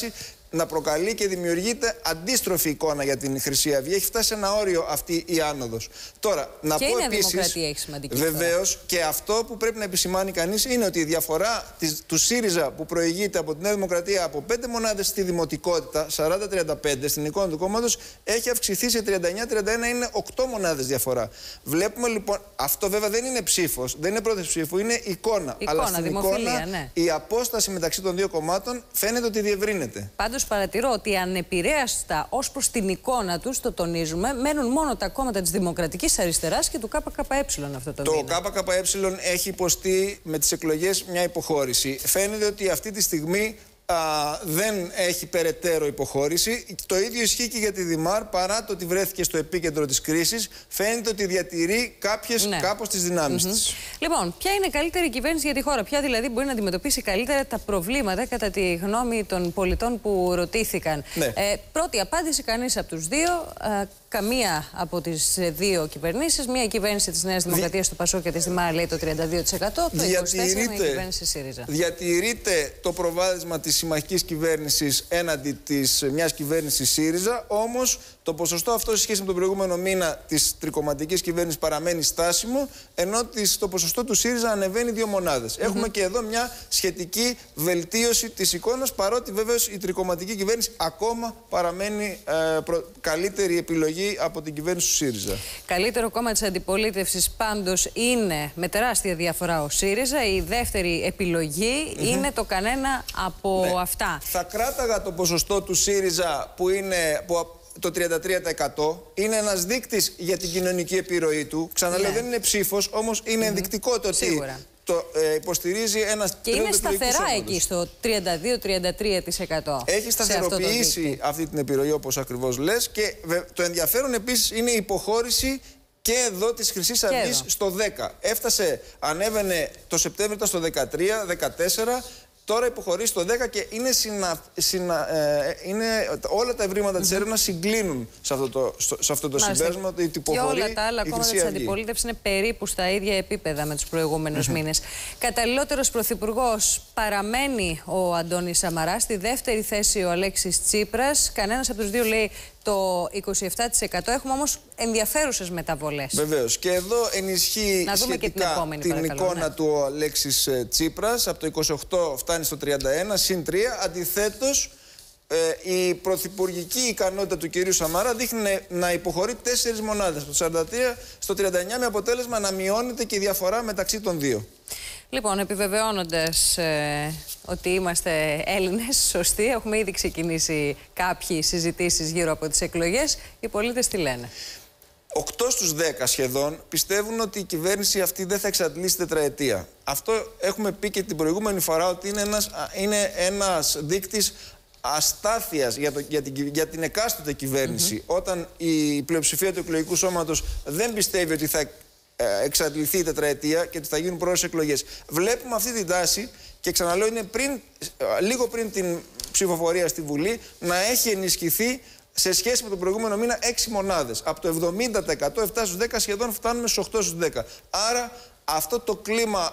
να προκαλεί και δημιουργείται αντίστροφη εικόνα για την Χρυσή Αυγή. Έχει φτάσει σε ένα όριο αυτή η άνοδος. Τώρα, να και πω η επίσης, Δημοκρατία έχει σημαντική βεβαίως, και αυτό που πρέπει να επισημάνει κανείς είναι ότι η διαφορά του ΣΥΡΙΖΑ που προηγείται από τη Νέα Δημοκρατία από 5 μονάδες στη δημοτικότητα, 40-35 στην εικόνα του κόμματος, έχει αυξηθεί σε 39-31, είναι 8 μονάδες διαφορά. Βλέπουμε λοιπόν, αυτό βέβαια δεν είναι ψήφος, δεν είναι πρόθεση ψήφου, είναι εικόνα. Αλλά στην εικόνα ναι. η απόσταση μεταξύ των δύο κομμάτων φαίνεται ότι διευρύνεται. Πάντως παρατηρώ ότι ανεπηρέαστα ως προς την εικόνα τους, το τονίζουμε, μένουν μόνο τα κόμματα της Δημοκρατικής Αριστεράς και του ΚΚΕ αυτό το μήνα. Το ΚΚΕ έχει υποστεί με τις εκλογές μια υποχώρηση. Φαίνεται ότι αυτή τη στιγμή δεν έχει περαιτέρω υποχώρηση. Το ίδιο ισχύει και για τη Δημάρ, παρά το ότι βρέθηκε στο επίκεντρο της κρίσης. Φαίνεται ότι διατηρεί κάπως τις δυνάμεις της. Λοιπόν, ποια είναι η καλύτερη κυβέρνηση για τη χώρα? Ποια δηλαδή μπορεί να αντιμετωπίσει καλύτερα τα προβλήματα, κατά τη γνώμη των πολιτών που ρωτήθηκαν? Πρώτη απάντηση, κανείς από τους δύο. Καμία από τις δύο κυβερνήσεις. Μία κυβέρνηση της Νέας Δημοκρατίας του Πασόκ και της Δημάρ λέει το 32%. Το 24% είναι η κυβέρνηση ΣΥΡΙΖΑ. Διατηρείται το προβάδισμα της συμμαχικής κυβέρνησης έναντι της μιας κυβέρνησης ΣΥΡΙΖΑ. Όμως το ποσοστό αυτό σε σχέση με τον προηγούμενο μήνα της τρικομματικής κυβέρνησης παραμένει στάσιμο, ενώ το ποσοστό του ΣΥΡΙΖΑ ανεβαίνει 2 μονάδες. Έχουμε και εδώ μια σχετική βελτίωση της εικόνας, παρότι βέβαιως η τρικομματική κυβέρνηση ακόμα παραμένει καλύτερη επιλογή από την κυβέρνηση του ΣΥΡΙΖΑ. Καλύτερο κόμμα της αντιπολίτευσης πάντως είναι με τεράστια διαφορά ο ΣΥΡΙΖΑ. Η δεύτερη επιλογή είναι το κανένα από αυτά. Θα κράταγα το ποσοστό του ΣΥΡΙΖΑ που είναι το 33%. Είναι ένας δείκτης για την κοινωνική επιρροή του. Ξαναλέω, δεν είναι ψήφος, όμως είναι ενδεικτικό το ότι υποστηρίζει ένας και είναι σταθερά εκεί στο 32-33%. Έχει σταθεροποιήσει αυτή την επιρροή, όπως ακριβώς λες, και το ενδιαφέρον επίσης είναι η υποχώρηση και εδώ της Χρυσής Αυγής στο 10. Ανέβαινε το Σεπτέμβριο στο 13-14. Τώρα υποχωρεί στο 10 και όλα τα ευρήματα της έρευνας συγκλίνουν σε αυτό το συμπέρασμα. Και όλα τα άλλα κόμματα της αντιπολίτευσης είναι περίπου στα ίδια επίπεδα με τους προηγούμενους μήνες. Καταλληλότερος πρωθυπουργός παραμένει ο Αντώνης Σαμαράς. Στη δεύτερη θέση ο Αλέξης Τσίπρας. Κανένας από τους δύο λέει το 27%. Έχουμε όμως ενδιαφέρουσες μεταβολές. Βεβαίως. Και εδώ ενισχύει σχετικά την εικόνα του ο Αλέξης Τσίπρας. Από το 28 φτάνει στο 31, συν 3. Αντιθέτως, η πρωθυπουργική ικανότητα του κυρίου Σαμαρά δείχνει να υποχωρεί 4 μονάδες. Από το 43 στο 39, με αποτέλεσμα να μειώνεται και η διαφορά μεταξύ των δύο. Λοιπόν, επιβεβαιώνοντας ότι είμαστε Έλληνες σωστοί, έχουμε ήδη ξεκινήσει κάποιες συζητήσεις γύρω από τις εκλογές. Οι πολίτες τι λένε? 8 στους 10 σχεδόν πιστεύουν ότι η κυβέρνηση αυτή δεν θα εξαντλήσει τετραετία. Αυτό έχουμε πει και την προηγούμενη φορά, ότι είναι ένας δείκτης αστάθειας για την εκάστοτε κυβέρνηση. Όταν η πλειοψηφία του εκλογικού σώματος δεν πιστεύει ότι θα εξαντληθεί η τετραετία και ότι θα γίνουν πρόορες εκλογές. Βλέπουμε αυτή την τάση και ξαναλέω, είναι λίγο πριν την ψηφοφορία στη Βουλή να έχει ενισχυθεί σε σχέση με τον προηγούμενο μήνα 6 μονάδες. Από το 70%, 7 στους 10, σχεδόν φτάνουμε στους 8 στους 10. Άρα αυτό το κλίμα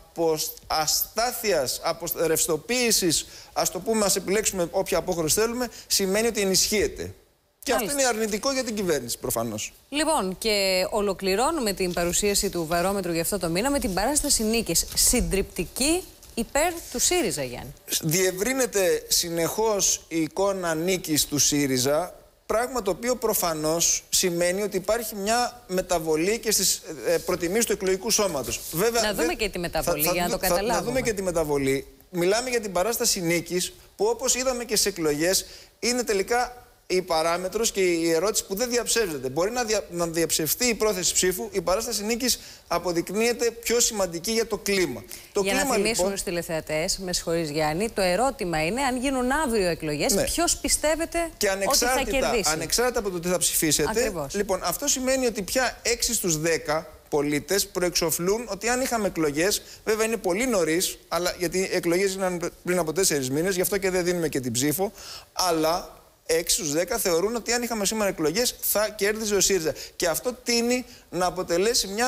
αστάθειας, ρευστοποίησης, ας το πούμε, ας επιλέξουμε όποια απόχρωση θέλουμε, σημαίνει ότι ενισχύεται. Και αυτό είναι αρνητικό για την κυβέρνηση, προφανώς. Λοιπόν, και ολοκληρώνουμε την παρουσίαση του βαρόμετρου για αυτό το μήνα με την παράσταση νίκης. Συντριπτική υπέρ του ΣΥΡΙΖΑ, Γιάννη. Διευρύνεται συνεχώς η εικόνα νίκης του ΣΥΡΙΖΑ, πράγμα το οποίο προφανώς σημαίνει ότι υπάρχει μια μεταβολή και στις προτιμήσεις του εκλογικού σώματος. Βέβαια, να δούμε και τη μεταβολή για να το καταλάβουμε. Να δούμε και τη μεταβολή. Μιλάμε για την παράσταση νίκης, που όπως είδαμε και στις εκλογές, είναι τελικά η παράμετρος και η ερώτηση που δεν διαψεύδεται. Μπορεί να διαψευστεί η πρόθεση ψήφου, η παράσταση νίκης αποδεικνύεται πιο σημαντική για το κλίμα. Για να θυμίσουμε στους τηλεθεατές, με συγχωρείς Γιάννη, το ερώτημα είναι αν γίνουν αύριο εκλογές, ποιος πιστεύετε ότι θα κερδίσει. Ανεξάρτητα από το τι θα ψηφίσετε. Ακριβώς. Λοιπόν, αυτό σημαίνει ότι πια 6 στους 10 πολίτες προεξοφλούν ότι αν είχαμε εκλογές, βέβαια είναι πολύ νωρίς, γιατί οι εκλογές έγιναν πριν από 4 μήνες, γι' αυτό και δεν δίνουμε και την ψήφο, αλλά 6 στους 10 θεωρούν ότι αν είχαμε σήμερα εκλογές θα κέρδιζε ο ΣΥΡΙΖΑ. Και αυτό τείνει να αποτελέσει μια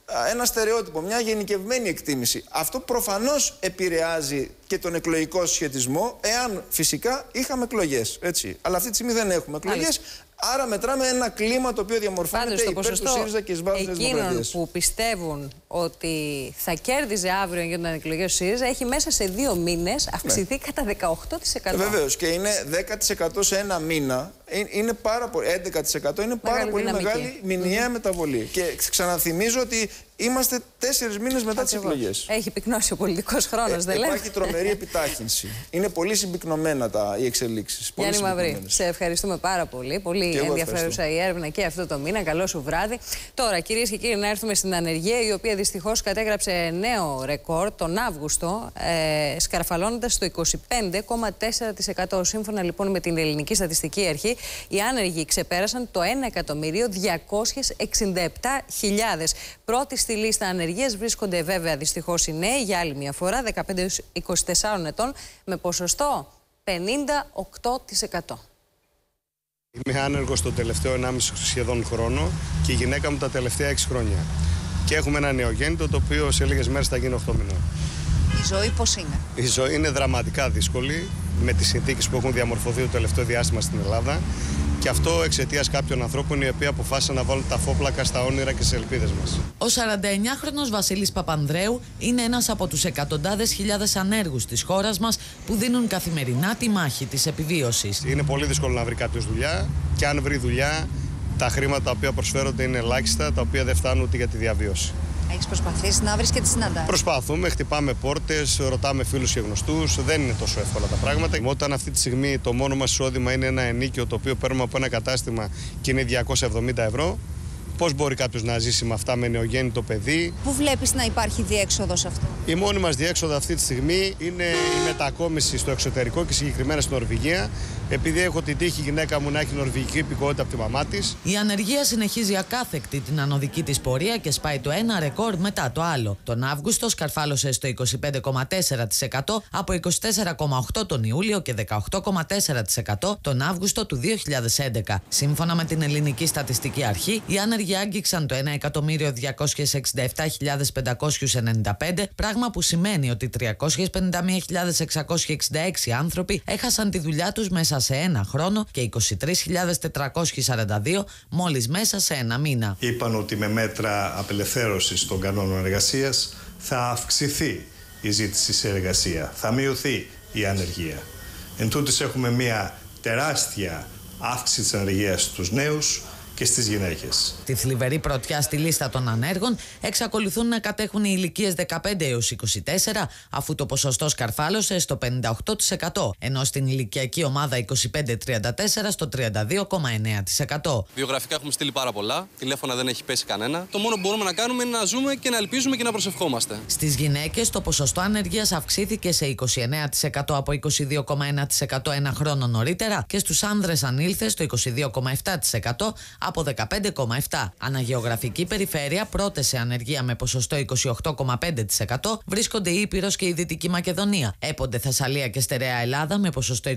ένα στερεότυπο, μια γενικευμένη εκτίμηση. Αυτό προφανώς επηρεάζει και τον εκλογικό συσχετισμό, εάν φυσικά είχαμε εκλογές. Αλλά αυτή τη στιγμή δεν έχουμε εκλογές. Άρα μετράμε ένα κλίμα το οποίο διαμορφώνεται υπέρ του ΣΥΡΙΖΑ και εις βάρος της Δημοκρατίας. Εκείνων που πιστεύουν ότι θα κέρδιζε αύριο για την εκλογή του ΣΥΡΙΖΑ έχει μέσα σε 2 μήνες αυξηθεί κατά 18%. Βεβαίως, και είναι 10% σε ένα μήνα. Είναι πάρα πολύ, 11% είναι πάρα πολύ μεγάλη μηνιαία μεταβολή. Και ξαναθυμίζω ότι είμαστε 4 μήνες μετά τις εκλογές. Έχει πυκνώσει ο πολιτικός χρόνος, δεν λέμε. Υπάρχει τρομερή επιτάχυνση. Είναι πολύ συμπυκνωμένα οι εξελίξεις. Γιάννη Μαυρή, σε ευχαριστούμε πάρα πολύ. Πολύ ενδιαφέρουσα η έρευνα και αυτό το μήνα. Καλό σου βράδυ. Τώρα, κυρίες και κύριοι, να έρθουμε στην ανεργία, η οποία δυστυχώς κατέγραψε νέο ρεκόρ τον Αύγουστο, σκαρφαλώνοντας στο 25,4%. Σύμφωνα λοιπόν με την Ελληνική Στατιστική Αρχή, οι άνεργοι ξεπέρασαν το 1.267.000. Πρώτοι στη λίστα ανεργίας βρίσκονται βέβαια δυστυχώς οι νέοι, για άλλη μια φορά, 15-24 ετών, με ποσοστό 58%. Είμαι άνεργος το τελευταίο 1,5 σχεδόν χρόνο και η γυναίκα μου τα τελευταία 6 χρόνια. Και έχουμε ένα νεογέννητο το οποίο σε λίγες μέρες θα γίνει 8 μηνών. Η ζωή πώς είναι? Η ζωή είναι δραματικά δύσκολη με τις συνθήκες που έχουν διαμορφωθεί το τελευταίο διάστημα στην Ελλάδα. Και αυτό εξαιτίας κάποιων ανθρώπων οι οποίοι αποφάσισαν να βάλουν τα φόπλακα στα όνειρα και στις ελπίδες μας. Ο 49χρονος Βασίλης Παπανδρέου είναι ένας από τους εκατοντάδες χιλιάδες ανέργους της χώρας μας που δίνουν καθημερινά τη μάχη της επιβίωσης. Είναι πολύ δύσκολο να βρει κάποιος δουλειά και αν βρει δουλειά, τα χρήματα τα οποία προσφέρονται είναι ελάχιστα, τα οποία δεν φτάνουν ούτε για τη διαβίωση. Έχεις προσπαθήσει να βρεις και τη συναντάσεις? Προσπαθούμε, χτυπάμε πόρτες, ρωτάμε φίλους και γνωστούς. Δεν είναι τόσο εύκολα τα πράγματα. Όταν αυτή τη στιγμή το μόνο μας εισόδημα είναι ένα ενίκιο το οποίο παίρνουμε από ένα κατάστημα και είναι 270 ευρώ, πώς μπορεί κάποιος να ζήσει με αυτά με νεογέννητο παιδί? Πού βλέπεις να υπάρχει διέξοδος αυτό? Η μόνη μας διέξοδο αυτή τη στιγμή είναι η μετακόμιση στο εξωτερικό και συγκεκριμένα στην Νορβηγία, επειδή έχω την τύχη η γυναίκα μου να έχει νορβηγική υπηκότητα από τη μαμά της. Η ανεργία συνεχίζει ακάθεκτη την ανωδική της πορεία και σπάει το ένα ρεκόρ μετά το άλλο. Τον Αύγουστο σκαρφάλωσε στο 25,4% από 24,8% τον Ιούλιο και 18,4% τον Αύγουστο του 2011. Σύμφωνα με την Ελληνική Στατιστική Αρχή, οι άνεργοι άγγιξαν το 1.267.595, πράγμα που σημαίνει ότι 351.666 άνθρωποι έχασαν τη δουλειά τους μέσα σε ένα χρόνο και 23.442 μόλις μέσα σε ένα μήνα. Είπαν ότι με μέτρα απελευθέρωσης των κανόνων εργασίας θα αυξηθεί η ζήτηση σε εργασία, θα μειωθεί η ανεργία. Εν τούτης έχουμε μια τεράστια αύξηση της ανεργίας στους νέους και στις γυναίκες. Τη θλιβερή πρωτιά στη λίστα των ανέργων εξακολουθούν να κατέχουν οι ηλικίες 15 έως 24, αφού το ποσοστό σκαρφάλωσε στο 58%, ενώ στην ηλικιακή ομάδα 25-34 στο 32,9%. Βιογραφικά έχουμε στείλει πάρα πολλά, τηλέφωνα δεν έχει πέσει κανένα. Το μόνο που μπορούμε να κάνουμε είναι να ζούμε και να ελπίζουμε και να προσευχόμαστε. Στις γυναίκες το ποσοστό ανεργίας αυξήθηκε σε 29% από 22,1% ένα χρόνο νωρίτερα και στους άνδρες ανήλθε στο 22,7% από 15,7%. Αναγεωγραφική περιφέρεια, πρώτες σε ανεργία με ποσοστό 28,5% βρίσκονται η Ήπειρος και η Δυτική Μακεδονία. Έπονται Θεσσαλία και Στερεά Ελλάδα με ποσοστό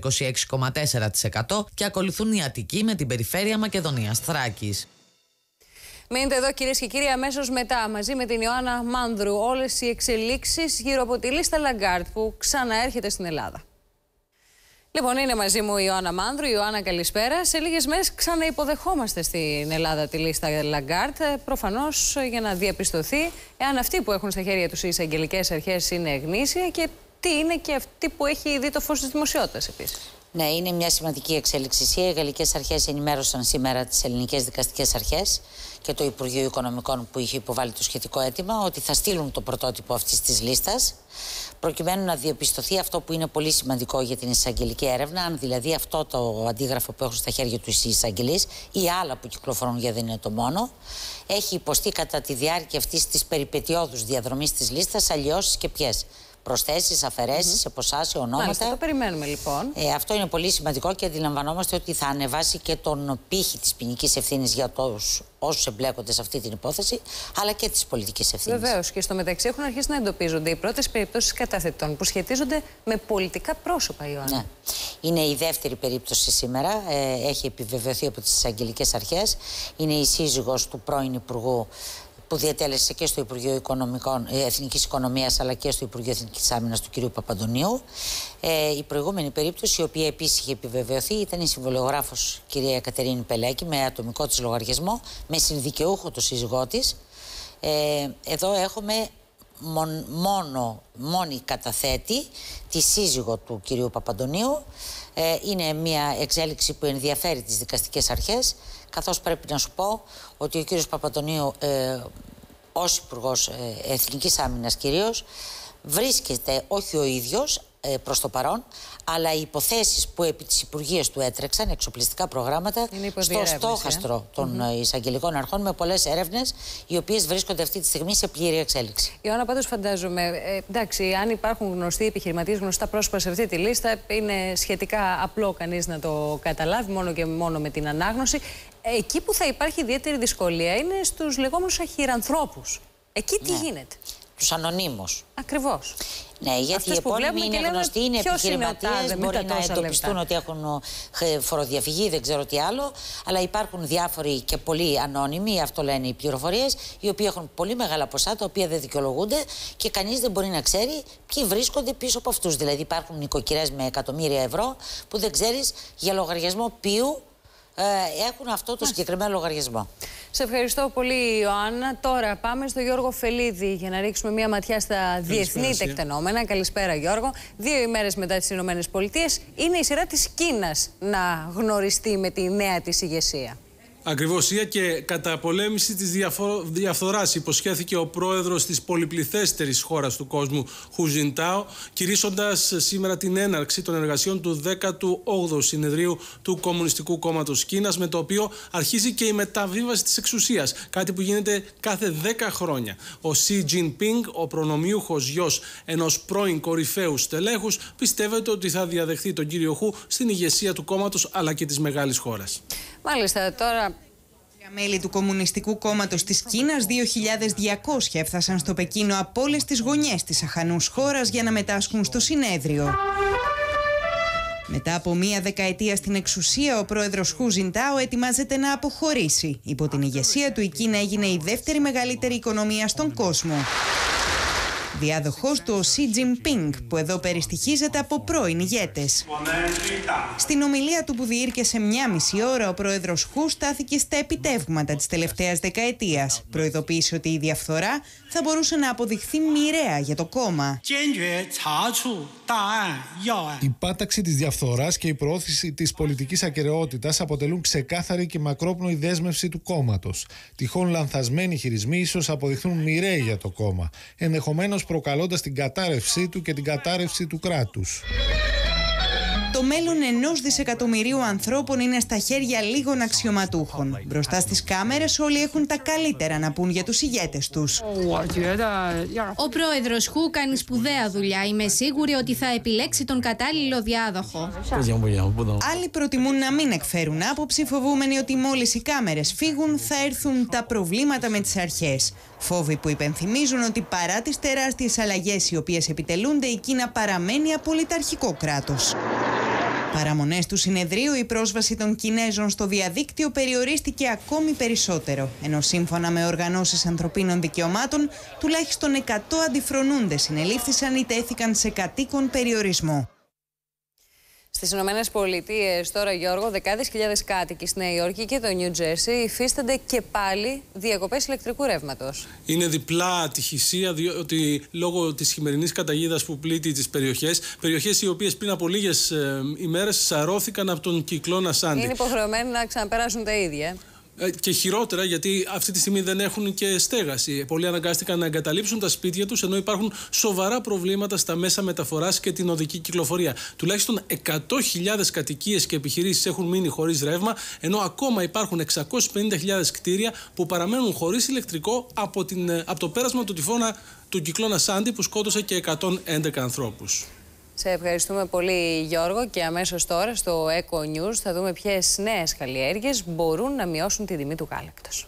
26,4% και ακολουθούν η Αττική με την περιφέρεια Μακεδονίας Θράκης. Μείνετε εδώ κυρίες και κύριοι, αμέσως μετά μαζί με την Ιωάννα Μάνδρου όλες οι εξελίξεις γύρω από τη λίστα Λαγκάρτ που ξαναέρχεται στην Ελλάδα. Λοιπόν, είναι μαζί μου η Ιωάννα Μάνδρου. Ιωάννα, καλησπέρα. Σε λίγες μέρες ξαναυποδεχόμαστε στην Ελλάδα τη λίστα Λαγκάρτ. Προφανώς για να διαπιστωθεί εάν αυτοί που έχουν στα χέρια τους οι εισαγγελικές αρχές είναι γνήσια και τι είναι και αυτή που έχει δει το φως της δημοσιότητας επίσης. Ναι, είναι μια σημαντική εξέλιξη. Οι γαλλικές αρχές ενημέρωσαν σήμερα τις ελληνικές δικαστικές αρχές και το Υπουργείο Οικονομικών που είχε υποβάλει το σχετικό αίτημα ότι θα στείλουν το πρωτότυπο αυτής της λίστας προκειμένου να διαπιστωθεί αυτό που είναι πολύ σημαντικό για την εισαγγελική έρευνα, αν δηλαδή αυτό το αντίγραφο που έχουν στα χέρια του οι εισαγγελείς ή άλλα που κυκλοφορούν, γιατί δεν είναι το μόνο, έχει υποστεί κατά τη διάρκεια αυτής της περιπετειώδους διαδρομής της λίστας αλλοιώσεις και ποιες. Προσθέσεις, αφαιρέσεις, σε ποσά, σε ονόματα. Μάλιστα, το περιμένουμε λοιπόν. Αυτό είναι πολύ σημαντικό και αντιλαμβανόμαστε ότι θα ανεβάσει και τον πύχη της ποινικής ευθύνης για όσους εμπλέκονται σε αυτή την υπόθεση, αλλά και της πολιτικής ευθύνης. Βεβαίως. Και στο μεταξύ έχουν αρχίσει να εντοπίζονται οι πρώτες περιπτώσεις καταθετών που σχετίζονται με πολιτικά πρόσωπα, Ιωάννα. Ναι. Είναι η δεύτερη περίπτωση σήμερα. Έχει επιβεβαιωθεί από τις εισαγγελικές αρχές. Είναι η σύζυγος του πρώην Υπουργού που διατέλεσε και στο Υπουργείο Εθνικής Οικονομίας αλλά και στο Υπουργείο Εθνικής Άμυνας του κ. Παπαντονίου. Η προηγούμενη περίπτωση, η οποία επίσης είχε επιβεβαιωθεί, ήταν η συμβολιογράφος κυρία Κατερίνη Πελέκη με ατομικό της λογαριασμό, με συνδικαιούχο το σύζυγό της. Εδώ έχουμε μόνη καταθέτη τη σύζυγο του κυρίου Παπαντονίου. Είναι μια εξέλιξη που ενδιαφέρει τις δικαστικές αρχές, καθώς πρέπει να σου πω ότι ο κύριος Παπαντονίου ως Υπουργός Εθνικής Άμυνας κυρίως βρίσκεται όχι ο ίδιος προς το παρόν, αλλά οι υποθέσεις που επί της Υπουργείας του έτρεξαν, εξοπλιστικά προγράμματα, στο στόχαστρο των εισαγγελικών αρχών, με πολλές έρευνες, οι οποίες βρίσκονται αυτή τη στιγμή σε πλήρη εξέλιξη. Ιωάννα, πάντως φαντάζομαι, εντάξει, αν υπάρχουν γνωστοί επιχειρηματίες, γνωστά πρόσωπα σε αυτή τη λίστα, είναι σχετικά απλό κανείς να το καταλάβει, μόνο και μόνο με την ανάγνωση. Εκεί που θα υπάρχει ιδιαίτερη δυσκολία είναι στους λεγόμενους αχυρανθρώπους. Εκεί τι γίνεται? Τους ανωνύμους. Ακριβώς. Ναι, γιατί οι επώνυμοι είναι γνωστοί, είναι επιχειρηματίες, μπορεί να εντοπιστούν ότι έχουν φοροδιαφυγή, δεν ξέρω τι άλλο, αλλά υπάρχουν διάφοροι και πολλοί ανώνυμοι, αυτό λένε οι πληροφορίες, οι οποίοι έχουν πολύ μεγάλα ποσά, τα οποία δεν δικαιολογούνται και κανείς δεν μπορεί να ξέρει ποιοι βρίσκονται πίσω από αυτούς. Δηλαδή υπάρχουν νοικοκυρές με εκατομμύρια ευρώ που δεν ξέρεις για λογαριασμό ποιου έχουν αυτό το συγκεκριμένο λογαριασμό. Σε ευχαριστώ πολύ, Ιωάννα. Τώρα πάμε στο Γιώργο Φελίδη για να ρίξουμε μια ματιά στα διεθνή τεκτενόμενα. Καλησπέρα, Γιώργο. 2 ημέρες μετά τις Ηνωμένες Πολιτείες είναι η σειρά της Κίνας να γνωριστεί με τη νέα της ηγεσία. Ακριβώς, και καταπολέμηση της διαφθοράς υποσχέθηκε ο πρόεδρος της πολυπληθέστερης χώρας του κόσμου, Χου Τζιντάο, κηρύσσοντας σήμερα την έναρξη των εργασιών του 18ου συνεδρίου του Κομμουνιστικού Κόμματος Κίνας, με το οποίο αρχίζει και η μεταβίβαση της εξουσίας, κάτι που γίνεται κάθε 10 χρόνια. Ο Σι Τζινπίνγκ, ο προνομιούχος γιος ενός πρώην κορυφαίου στελέχους, πιστεύεται ότι θα διαδεχθεί τον κύριο Χου στην ηγεσία του κόμματος αλλά και της μεγάλης χώρας. Μάλιστα, τώρα. Μέλη του Κομμουνιστικού Κόμματος της Κίνας, 2.200 έφτασαν στο Πεκίνο από όλες τις γωνιές της αχανούς χώρας για να μετάσχουν στο συνέδριο. Μετά από μία δεκαετία στην εξουσία, ο πρόεδρος Χου Τζιντάο ετοιμάζεται να αποχωρήσει. Υπό την ηγεσία του, η Κίνα έγινε η δεύτερη μεγαλύτερη οικονομία στον κόσμο. Διάδοχος του ο Σι Τζινπίνγκ, που εδώ περιστοιχίζεται από πρώην ηγέτες. Στην ομιλία του που διήρκεσε 1,5 ώρα, ο πρόεδρος Χου στάθηκε στα επιτεύγματα της τελευταίας δεκαετίας. Προειδοποίησε ότι η διαφθορά θα μπορούσε να αποδειχθεί μοιραία για το κόμμα. Η πάταξη της διαφθοράς και η προώθηση της πολιτικής ακεραιότητας αποτελούν ξεκάθαρη και μακρόπνοη δέσμευση του κόμματος. Τυχόν λανθασμένοι χειρισμοί ίσως αποδειχθούν μοιραίοι για το κόμμα, ενδεχομένως προκαλώντας την κατάρρευσή του και την κατάρρευση του κράτους. Το μέλλον 1 δισεκατομμυρίου ανθρώπων είναι στα χέρια λίγων αξιωματούχων. Μπροστά στις κάμερες όλοι έχουν τα καλύτερα να πούν για τους ηγέτες τους. Ο πρόεδρος Χου κάνει σπουδαία δουλειά. Είμαι σίγουρη ότι θα επιλέξει τον κατάλληλο διάδοχο. Άλλοι προτιμούν να μην εκφέρουν άποψη, φοβούμενοι ότι μόλις οι κάμερες φύγουν θα έρθουν τα προβλήματα με τις αρχές. Φόβοι που υπενθυμίζουν ότι παρά τις τεράστιες αλλαγές οι οποίες επιτελούνται, η Κίνα παραμένει απολυταρχικό κράτος. Παραμονές του συνεδρίου, η πρόσβαση των Κινέζων στο διαδίκτυο περιορίστηκε ακόμη περισσότερο, ενώ σύμφωνα με οργανώσεις ανθρωπίνων δικαιωμάτων, τουλάχιστον 100 αντιφρονούντες συνελήφθησαν ή τέθηκαν σε κατοίκον περιορισμό. Στις Ηνωμένες Πολιτείες τώρα, Γιώργο, δεκάδες χιλιάδες κάτοικοι στη Νέα Υόρκη και το Νιου Τζέρσι υφίστανται και πάλι διακοπές ηλεκτρικού ρεύματος. Είναι διπλά ατυχησία, διότι λόγω της χειμερινής καταιγίδας που πλήττει τις περιοχές οι οποίες πριν από λίγες ημέρες σαρώθηκαν από τον κυκλώνα Σάντι. Είναι υποχρεωμένοι να ξαναπεράσουν τα ίδια. Και χειρότερα, γιατί αυτή τη στιγμή δεν έχουν και στέγαση. Πολλοί αναγκάστηκαν να εγκαταλείψουν τα σπίτια τους, ενώ υπάρχουν σοβαρά προβλήματα στα μέσα μεταφοράς και την οδική κυκλοφορία. Τουλάχιστον 100.000 κατοικίες και επιχειρήσεις έχουν μείνει χωρίς ρεύμα, ενώ ακόμα υπάρχουν 650.000 κτίρια που παραμένουν χωρίς ηλεκτρικό από το πέρασμα του τυφώνα του κυκλώνα Σάντι, που σκότωσε και 111 ανθρώπους. Σε ευχαριστούμε πολύ, Γιώργο, και αμέσως τώρα στο Echo News θα δούμε ποιες νέες καλλιέργειες μπορούν να μειώσουν την τιμή του γάλακτος.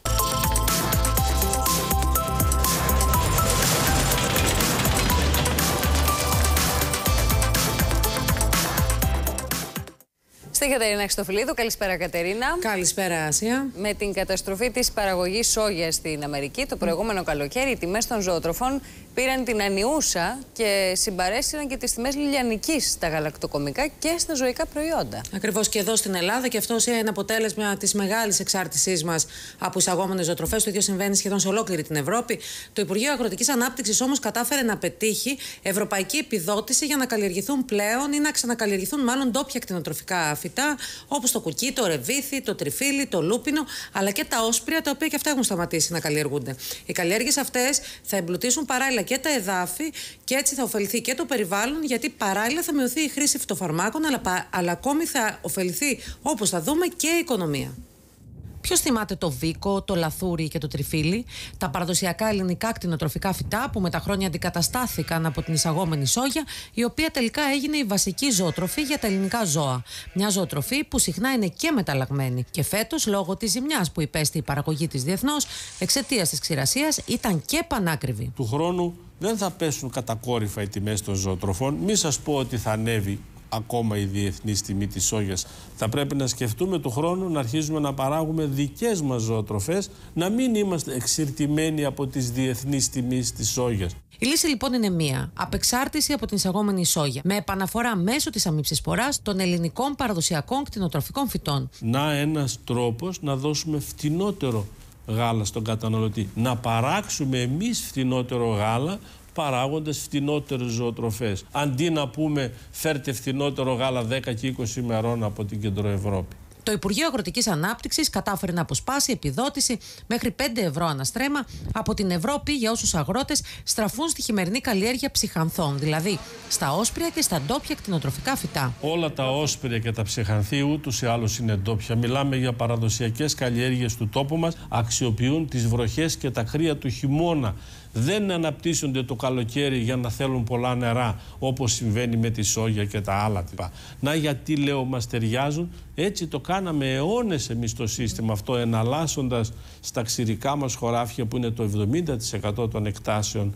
Στην Κατερίνα Χριστοφυλίδου. Καλησπέρα, Κατερίνα. Καλησπέρα, Ασία. Με την καταστροφή της παραγωγής σόγιας στην Αμερική το προηγούμενο καλοκαίρι, οι τιμές των ζωοτροφών πήραν την ανιούσα και συμπαρέστησαν και τις τιμές λιανικής στα γαλακτοκομικά και στα ζωικά προϊόντα. Ακριβώς, και εδώ στην Ελλάδα, και αυτό είναι αποτέλεσμα της μεγάλης εξάρτησής μας από εισαγόμενες ζωοτροφές. Το ίδιο συμβαίνει σχεδόν σε ολόκληρη την Ευρώπη. Το Υπουργείο Αγροτικής Ανάπτυξης όμως κατάφερε να πετύχει ευρωπαϊκή επιδότηση για να καλλιεργηθούν πλέον ή να ξανακαλλιεργηθούν μάλλον ντόπια κτηνοτροφικά φυτά, όπως το κουκί, το ρεβίθι, το τριφύλι, το λούπινο, αλλά και τα όσπρια, τα οποία και αυτά έχουν σταματήσει να καλλιεργούνται. Οι καλλιέργειες αυτές θα εμπλουτίσουν παράλληλα και τα εδάφη και έτσι θα ωφεληθεί και το περιβάλλον, γιατί παράλληλα θα μειωθεί η χρήση φυτοφαρμάκων, αλλά ακόμη θα ωφεληθεί, όπως θα δούμε, και η οικονομία. Ποιος θυμάται το βίκο, το λαθούρι και το τριφύλι, τα παραδοσιακά ελληνικά κτηνοτροφικά φυτά που με τα χρόνια αντικαταστάθηκαν από την εισαγόμενη σόγια, η οποία τελικά έγινε η βασική ζωοτροφή για τα ελληνικά ζώα. Μια ζωοτροφή που συχνά είναι και μεταλλαγμένη. Και φέτος, λόγω της ζημιάς που υπέστη η παραγωγή της διεθνώς, εξαιτίας της ξηρασίας, ήταν και πανάκριβη. Του χρόνου δεν θα πέσουν κατακόρυφα οι τιμές των ζωοτροφών. Μη σας πω ότι θα ανέβει ακόμα η διεθνή τιμή της σόγιας. Θα πρέπει να σκεφτούμε του χρόνου να αρχίζουμε να παράγουμε δικές μας ζωοτροφές, να μην είμαστε εξυρτημένοι από τις διεθνείς τιμές της σόγιας. Η λύση λοιπόν είναι μία: απεξάρτηση από την εισαγόμενη σόγια, με επαναφορά μέσω της αμύψης σποράς των ελληνικών παραδοσιακών κτηνοτροφικών φυτών. Να ένας τρόπος να δώσουμε φτηνότερο γάλα στον καταναλωτή. Να παράξουμε εμείς φτηνότερο γάλα, παράγοντας φτηνότερες ζωοτροφές. Αντί να πούμε φέρτε φτηνότερο γάλα 10 και 20 ημερών από την Κεντροευρώπη. Το Υπουργείο Αγροτικής Ανάπτυξης κατάφερε να αποσπάσει επιδότηση μέχρι 5 ευρώ αναστρέμμα από την Ευρώπη για όσους αγρότες στραφούν στη χειμερινή καλλιέργεια ψυχανθών, δηλαδή στα όσπρια και στα ντόπια κτηνοτροφικά φυτά. Όλα τα όσπρια και τα ψυχανθή ούτως ή άλλως είναι ντόπια. Μιλάμε για παραδοσιακές καλλιέργειες του τόπου μας, αξιοποιούν τις βροχές και τα κρύα του χειμώνα. Δεν αναπτύσσονται το καλοκαίρι για να θέλουν πολλά νερά, όπως συμβαίνει με τη σόγια και τα άλλα τύπα. Να, γιατί λέω μας ταιριάζουν. Έτσι το κάναμε αιώνες εμείς το σύστημα αυτό, εναλλάσσοντας στα ξηρικά μας χωράφια, που είναι το 70% των εκτάσεων,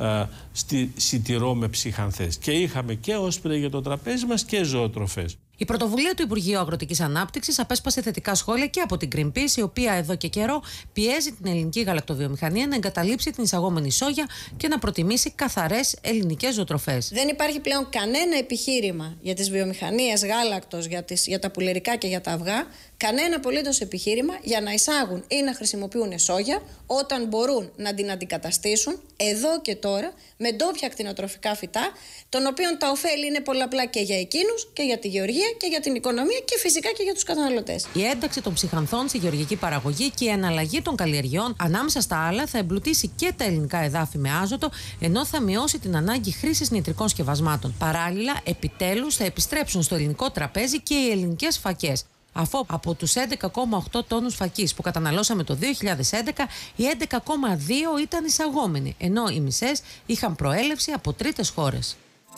σιτηρό με ψυχανθές. Και είχαμε και όσπρια για το τραπέζι μας και ζωοτροφές. Η πρωτοβουλία του Υπουργείου Αγροτικής Ανάπτυξης απέσπασε θετικά σχόλια και από την Greenpeace, η οποία εδώ και καιρό πιέζει την ελληνική γαλακτοβιομηχανία να εγκαταλείψει την εισαγόμενη σόγια και να προτιμήσει καθαρές ελληνικές ζωοτροφές. Δεν υπάρχει πλέον κανένα επιχείρημα για τις βιομηχανίες γάλακτος, για τα πουλερικά και για τα αυγά, κανένα απολύτως επιχείρημα για να εισάγουν ή να χρησιμοποιούν σόγια όταν μπορούν να την αντικαταστήσουν εδώ και τώρα με ντόπια κτηνοτροφικά φυτά, των οποίων τα ωφέλη είναι πολλαπλά και για εκείνους και για τη γεωργία και για την οικονομία και φυσικά και για τους καταναλωτές. Η ένταξη των ψυχανθών στη γεωργική παραγωγή και η εναλλαγή των καλλιεργειών, ανάμεσα στα άλλα, θα εμπλουτίσει και τα ελληνικά εδάφη με άζωτο, ενώ θα μειώσει την ανάγκη χρήσης νητρικών σκευασμάτων. Παράλληλα, επιτέλους θα επιστρέψουν στο ελληνικό τραπέζι και οι ελληνικές φακές. Αφού από τους 11,8 τόνους φακής που καταναλώσαμε το 2011, οι 11,2 ήταν εισαγόμενοι, ενώ οι μισές είχαν προέλευση από τρίτες χώρες.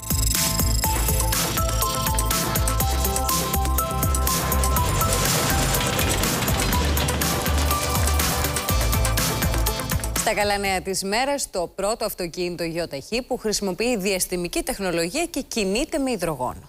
Στα καλά νέα της μέρας, το πρώτο αυτοκίνητο ΙΟΤΑΧΗ που χρησιμοποιεί διαστημική τεχνολογία και κινείται με υδρογόνο.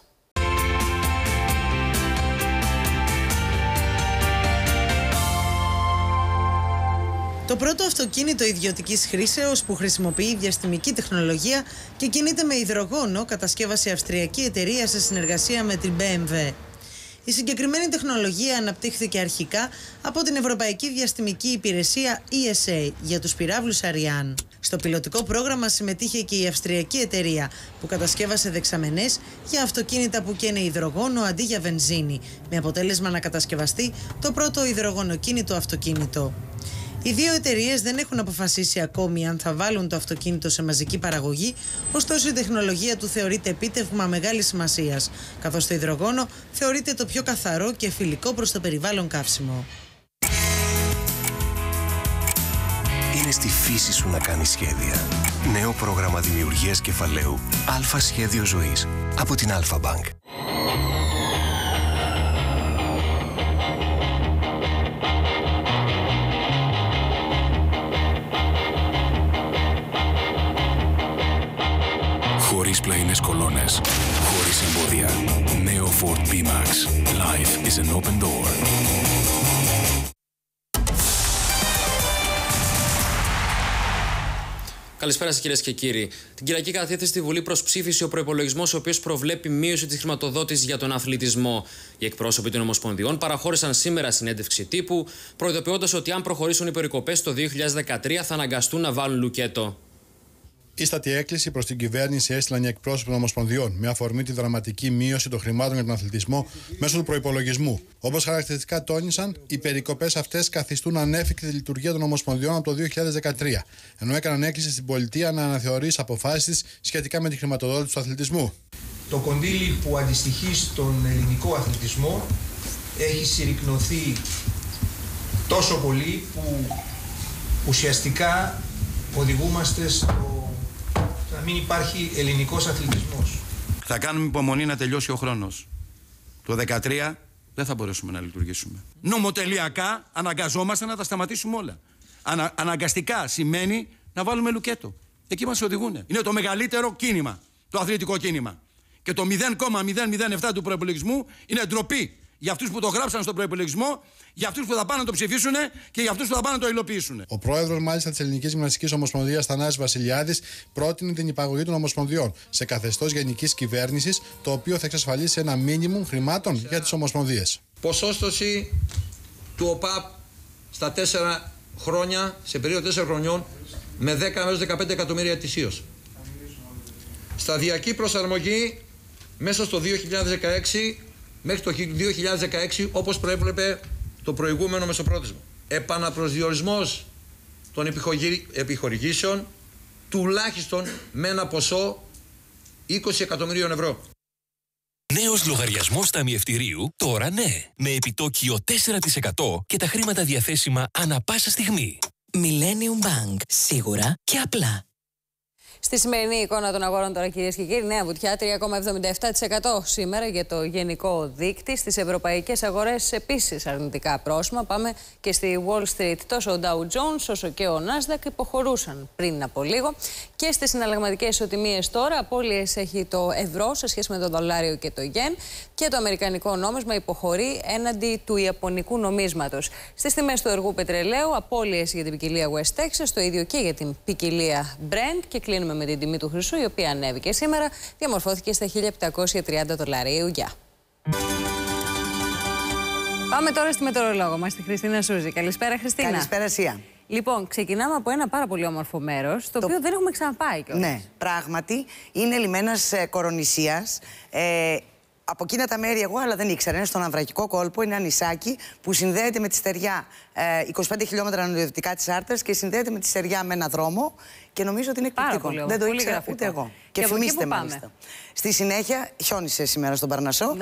Το πρώτο αυτοκίνητο ιδιωτικής χρήσεως που χρησιμοποιεί διαστημική τεχνολογία και κινείται με υδρογόνο κατασκεύασε η αυστριακή εταιρεία σε συνεργασία με την BMW. Η συγκεκριμένη τεχνολογία αναπτύχθηκε αρχικά από την Ευρωπαϊκή Διαστημική Υπηρεσία ESA για τους πυράβλους Ariane. Στο πιλωτικό πρόγραμμα συμμετείχε και η αυστριακή εταιρεία που κατασκεύασε δεξαμενές για αυτοκίνητα που καίνε υδρογόνο αντί για βενζίνη, με αποτέλεσμα να κατασκευαστεί το πρώτο υδρογονοκίνητο αυτοκίνητο. Οι δύο εταιρείες δεν έχουν αποφασίσει ακόμη αν θα βάλουν το αυτοκίνητο σε μαζική παραγωγή, ωστόσο η τεχνολογία του θεωρείται επίτευγμα μεγάλης σημασίας, καθώς το υδρογόνο θεωρείται το πιο καθαρό και φιλικό προς το περιβάλλον καύσιμο. Είναι στη φύση σου να κάνεις σχέδια. Νέο πρόγραμμα δημιουργίας κεφαλαίου Αλφα Σχέδιο Ζωής από την Alpha Bank. Χωρίς πλαϊνές κολόνες, χωρίς εμπόδια. σχέδια. Νέο Ford B-Max. Life is an open door. Καλησπέρα σας, κυρίες και κύριοι. Την Κυριακή κατέθεσε στη Βουλή προς ψήφιση ο προϋπολογισμός, ο οποίος προβλέπει μείωση της χρηματοδότησης για τον αθλητισμό. Οι εκπρόσωποι των Ομοσπονδιών παραχώρησαν σήμερα συνέντευξη τύπου, προειδοποιώντας ότι αν προχωρήσουν οι περικοπές το 2013 θα αναγκαστούν να βάλουν λουκέτο. Ίστατη έκκληση προς την κυβέρνηση έστειλαν οι εκπρόσωποι των Ομοσπονδιών με αφορμή τη δραματική μείωση των χρημάτων για τον αθλητισμό μέσω του προϋπολογισμού. Όπως χαρακτηριστικά τόνισαν, οι περικοπές αυτές καθιστούν ανέφικτη τη λειτουργία των Ομοσπονδιών από το 2013, ενώ έκαναν έκκληση στην πολιτεία να αναθεωρήσει αποφάσεις της σχετικά με τη χρηματοδότηση του αθλητισμού. Το κονδύλι που αντιστοιχεί στον ελληνικό αθλητισμό έχει συρρικνωθεί τόσο πολύ που ουσιαστικά οδηγούμαστε να μην υπάρχει ελληνικός αθλητισμός. Θα κάνουμε υπομονή να τελειώσει ο χρόνος. Το 2013 δεν θα μπορέσουμε να λειτουργήσουμε. Νομοτελειακά αναγκαζόμαστε να τα σταματήσουμε όλα. Αναγκαστικά σημαίνει να βάλουμε λουκέτο. Εκεί μας οδηγούν. Είναι το μεγαλύτερο κίνημα, το αθλητικό κίνημα. Και το 0,007 του προϋπολογισμού είναι ντροπή για αυτούς που το γράψαν στον προϋπολογισμό, για αυτούς που θα πάνε να το ψηφίσουν και για αυτούς που θα πάνε να το υλοποιήσουν. Ο πρόεδρος, μάλιστα, της Ελληνικής Γυμναστικής Ομοσπονδίας, Θανάσης Βασιλιάδης, πρότεινε την υπαγωγή των Ομοσπονδιών σε καθεστώς γενικής κυβέρνησης, το οποίο θα εξασφαλίσει ένα μίνιμουμ χρημάτων για τις Ομοσπονδίες. Ποσόστοση του ΟΠΑΠ στα 4 χρόνια, σε περίοδο 4 χρονιών, με 10 έως 15 εκατομμύρια ετησίως. Σταδιακή προσαρμογή μέσα στο 2016 μέχρι το 2016, όπως προέβλεπε το προηγούμενο μεσοπρόθεσμο. Επαναπροσδιορισμός των επιχορηγήσεων τουλάχιστον με ένα ποσό 20 εκατομμυρίων ευρώ. Νέος λογαριασμός ταμιευτηρίου, τώρα ναι, με επιτόκιο 4% και τα χρήματα διαθέσιμα ανά πάσα στιγμή. Millennium Bank. Σίγουρα και απλά. Στη σημερινή εικόνα των αγορών τώρα, κυρίες και κύριοι, νέα βουτιά 3,77% σήμερα για το γενικό δείκτη. Στις ευρωπαϊκές αγορές επίσης αρνητικά πρόσημα. Πάμε και στη Wall Street. Τόσο ο Dow Jones όσο και ο Nasdaq υποχωρούσαν πριν από λίγο. Και στις συναλλαγματικές ισοτιμίες τώρα, απώλειες έχει το ευρώ σε σχέση με το δολάριο και το γεν. Και το αμερικανικό νόμισμα υποχωρεί έναντι του ιαπωνικού νομίσματος. Στις τιμές του εργού πετρελαίου, απώλειες για την ποικιλία West Texas, το ίδιο και για την ποικιλία Brent. Και κλείνουμε με την τιμή του χρυσού, η οποία ανέβηκε σήμερα, διαμορφώθηκε στα $1.730. Γεια. Πάμε τώρα στη μετεωρολόγο μας, τη Χριστίνα Σούζη. Καλησπέρα, Χριστίνα. Καλησπέρα, Σία. Λοιπόν, ξεκινάμε από ένα πάρα πολύ όμορφο μέρος, το οποίο δεν έχουμε ξαναπάει κιόλας. Ναι, πράγματι. Είναι λιμένας Κορονησίας. Από εκείνα τα μέρη εγώ, αλλά δεν ήξερα, είναι στον Αμβρακικό κόλπο, είναι ένα νησάκι που συνδέεται με τη Στεριά 25 χιλιόμετρα νοτιοδυτικά της Άρτας και συνδέεται με τη Στεριά με ένα δρόμο και νομίζω ότι είναι εκπληκτικό. Δεν το ήξερα ούτε εγώ. Και φημίστε μάλιστα. Στη συνέχεια, χιόνισε σήμερα στον Παρνασσό.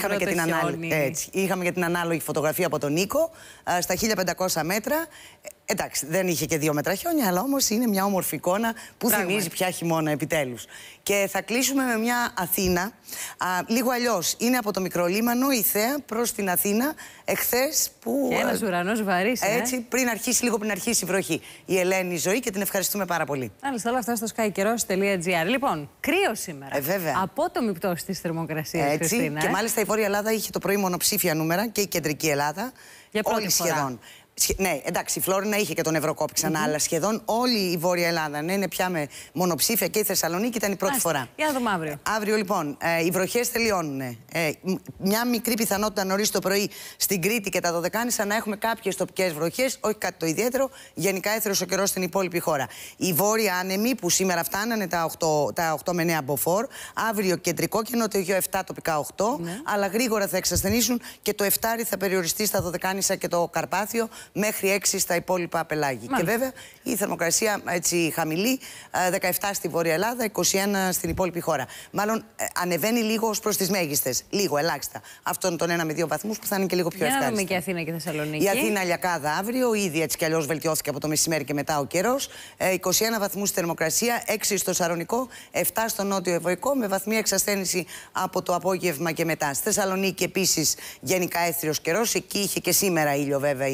Είχαμε και την ανάλογη φωτογραφία από τον Νίκο στα 1500 μέτρα. Εντάξει, δεν είχε και 2 μέτρα χιόνια, αλλά όμως είναι μια όμορφη εικόνα που θυμίζει πια χειμώνα επιτέλους. Και θα κλείσουμε με μια Αθήνα, λίγο αλλιώς. Είναι από το Μικρολίμανο η Θέα προς την Αθήνα εχθές που... Και ένας ουρανός βαρύς, έτσι, λίγο πριν αρχίσει η βροχή. Η Ελένη Ζωή και την ευχαριστούμε πάρα πολύ. Μάλιστα, όλα αυτά στο skykeiros.gr. Λοιπόν, κρύο σήμερα. Βέβαια. Απότομη πτώση της θερμοκρασίας, Χριστίνα. Και μάλιστα η Βόρεια Ελλάδα είχε το πρωί μονοψήφια νούμερα και η Κεντρική Ελλάδα. Για πρώτη φορά. Σχεδόν. Ναι, εντάξει, η Φλόρινα είχε και τον Ευρωκόπη ξανά, αλλά σχεδόν όλη η Βόρεια Ελλάδα είναι πια με μονοψήφια και η Θεσσαλονίκη ήταν η πρώτη φορά. Για να δούμε αύριο. Αύριο, λοιπόν, οι βροχές τελειώνουν. Μια μικρή πιθανότητα νωρίς το πρωί στην Κρήτη και τα Δωδεκάνησα να έχουμε κάποιες τοπικές βροχές, όχι κάτι το ιδιαίτερο. Γενικά έθριος ο καιρός στην υπόλοιπη χώρα. Οι βόρεια άνεμοι που σήμερα φτάνανε τα 8 με 9 μποφόρ, αύριο κεντρικό και νοτιογείο 7, τοπικά 8, αλλά γρήγορα θα εξασθενήσουν και το 7 θα περιοριστεί στα Δωδεκάνησα και το Καρπάθιο. Μέχρι 6 στα υπόλοιπα πελάγη. Και βέβαια η θερμοκρασία έτσι χαμηλή, 17 στη Βόρεια Ελλάδα, 21 στην υπόλοιπη χώρα. Μάλλον ανεβαίνει λίγο ως προς τις μέγιστες. Λίγο, ελάχιστα. Αυτόν τον 1 με 2 βαθμούς που θα είναι και λίγο πιο ευχάριστο. Για να δούμε και Αθήνα και Θεσσαλονίκη. Η Αθήνα λιακάδα αύριο, ήδη έτσι κι αλλιώς βελτιώθηκε από το μεσημέρι και μετά ο καιρός. 21 βαθμούς θερμοκρασία, 6 στο Σαρονικό, 7 στο Νότιο Ευωικό, με βαθμία εξασθένηση από το απόγευμα και μετά. Στη Θεσσαλονίκη επίσης γενικά έθριος καιρός. Εκεί είχε και σήμερα ήλιο βέβαια η Θεσσαλονίκη.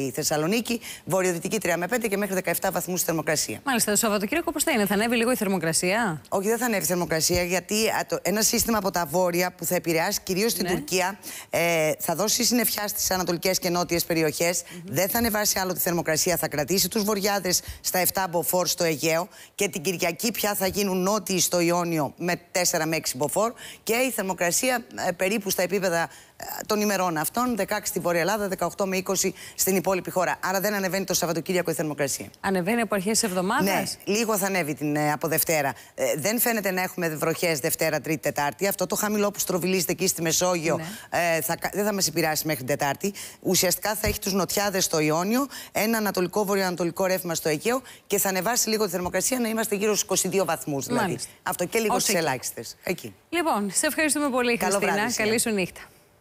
Θεσσαλονίκη, βορειοδυτική 3 με 5 και μέχρι 17 βαθμούς θερμοκρασία. Μάλιστα, το Σαββατοκύριακο πώς θα είναι, θα ανέβει λίγο η θερμοκρασία? Όχι, δεν θα ανέβει η θερμοκρασία, γιατί ένα σύστημα από τα βόρεια που θα επηρεάσει κυρίως την Τουρκία θα δώσει συννεφιά στις ανατολικές και νότιες περιοχές. Δεν θα ανεβάσει άλλο τη θερμοκρασία, θα κρατήσει τους βορειάδες στα 7 μποφόρ στο Αιγαίο και την Κυριακή πια θα γίνουν νότιοι στο Ιόνιο με 4 με 6 μποφόρ και η θερμοκρασία περίπου στα επίπεδα των ημερών αυτών, 16 στη Βόρεια Ελλάδα, 18 με 20 στην υπόλοιπη χώρα. Άρα δεν ανεβαίνει το Σαββατοκύριακο η θερμοκρασία. Ανεβαίνει από αρχές της εβδομάδας? Ναι, λίγο θα ανέβει από Δευτέρα. Δεν φαίνεται να έχουμε βροχές Δευτέρα, Τρίτη, Τετάρτη. Αυτό το χαμηλό που στροβιλίζεται εκεί στη Μεσόγειο δεν θα μας επηρεάσει μέχρι την Τετάρτη. Ουσιαστικά θα έχει τους νοτιάδες στο Ιόνιο, ένα ανατολικό-βορειοανατολικό ρεύμα στο Αιγαίο και θα ανεβάσει λίγο τη θερμοκρασία, να είμαστε γύρω στους 22 βαθμούς δηλαδή. Μάλιστα. Αυτό και λίγο στις ελάχιστες. Εκεί. Λοιπόν, σε ευχαριστούμε πολύ, Χριστίνα. Καλή σου νύχτα.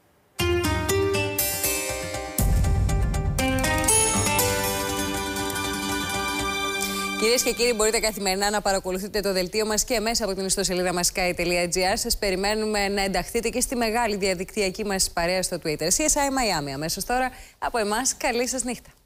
Κυρίες και κύριοι, μπορείτε καθημερινά να παρακολουθείτε το δελτίο μας και μέσα από την ιστοσελίδα μας sky.gr. Σας περιμένουμε να ενταχθείτε και στη μεγάλη διαδικτυακή μας παρέα στο Twitter. CSI Miami αμέσως τώρα από εμάς. Καλή σας νύχτα.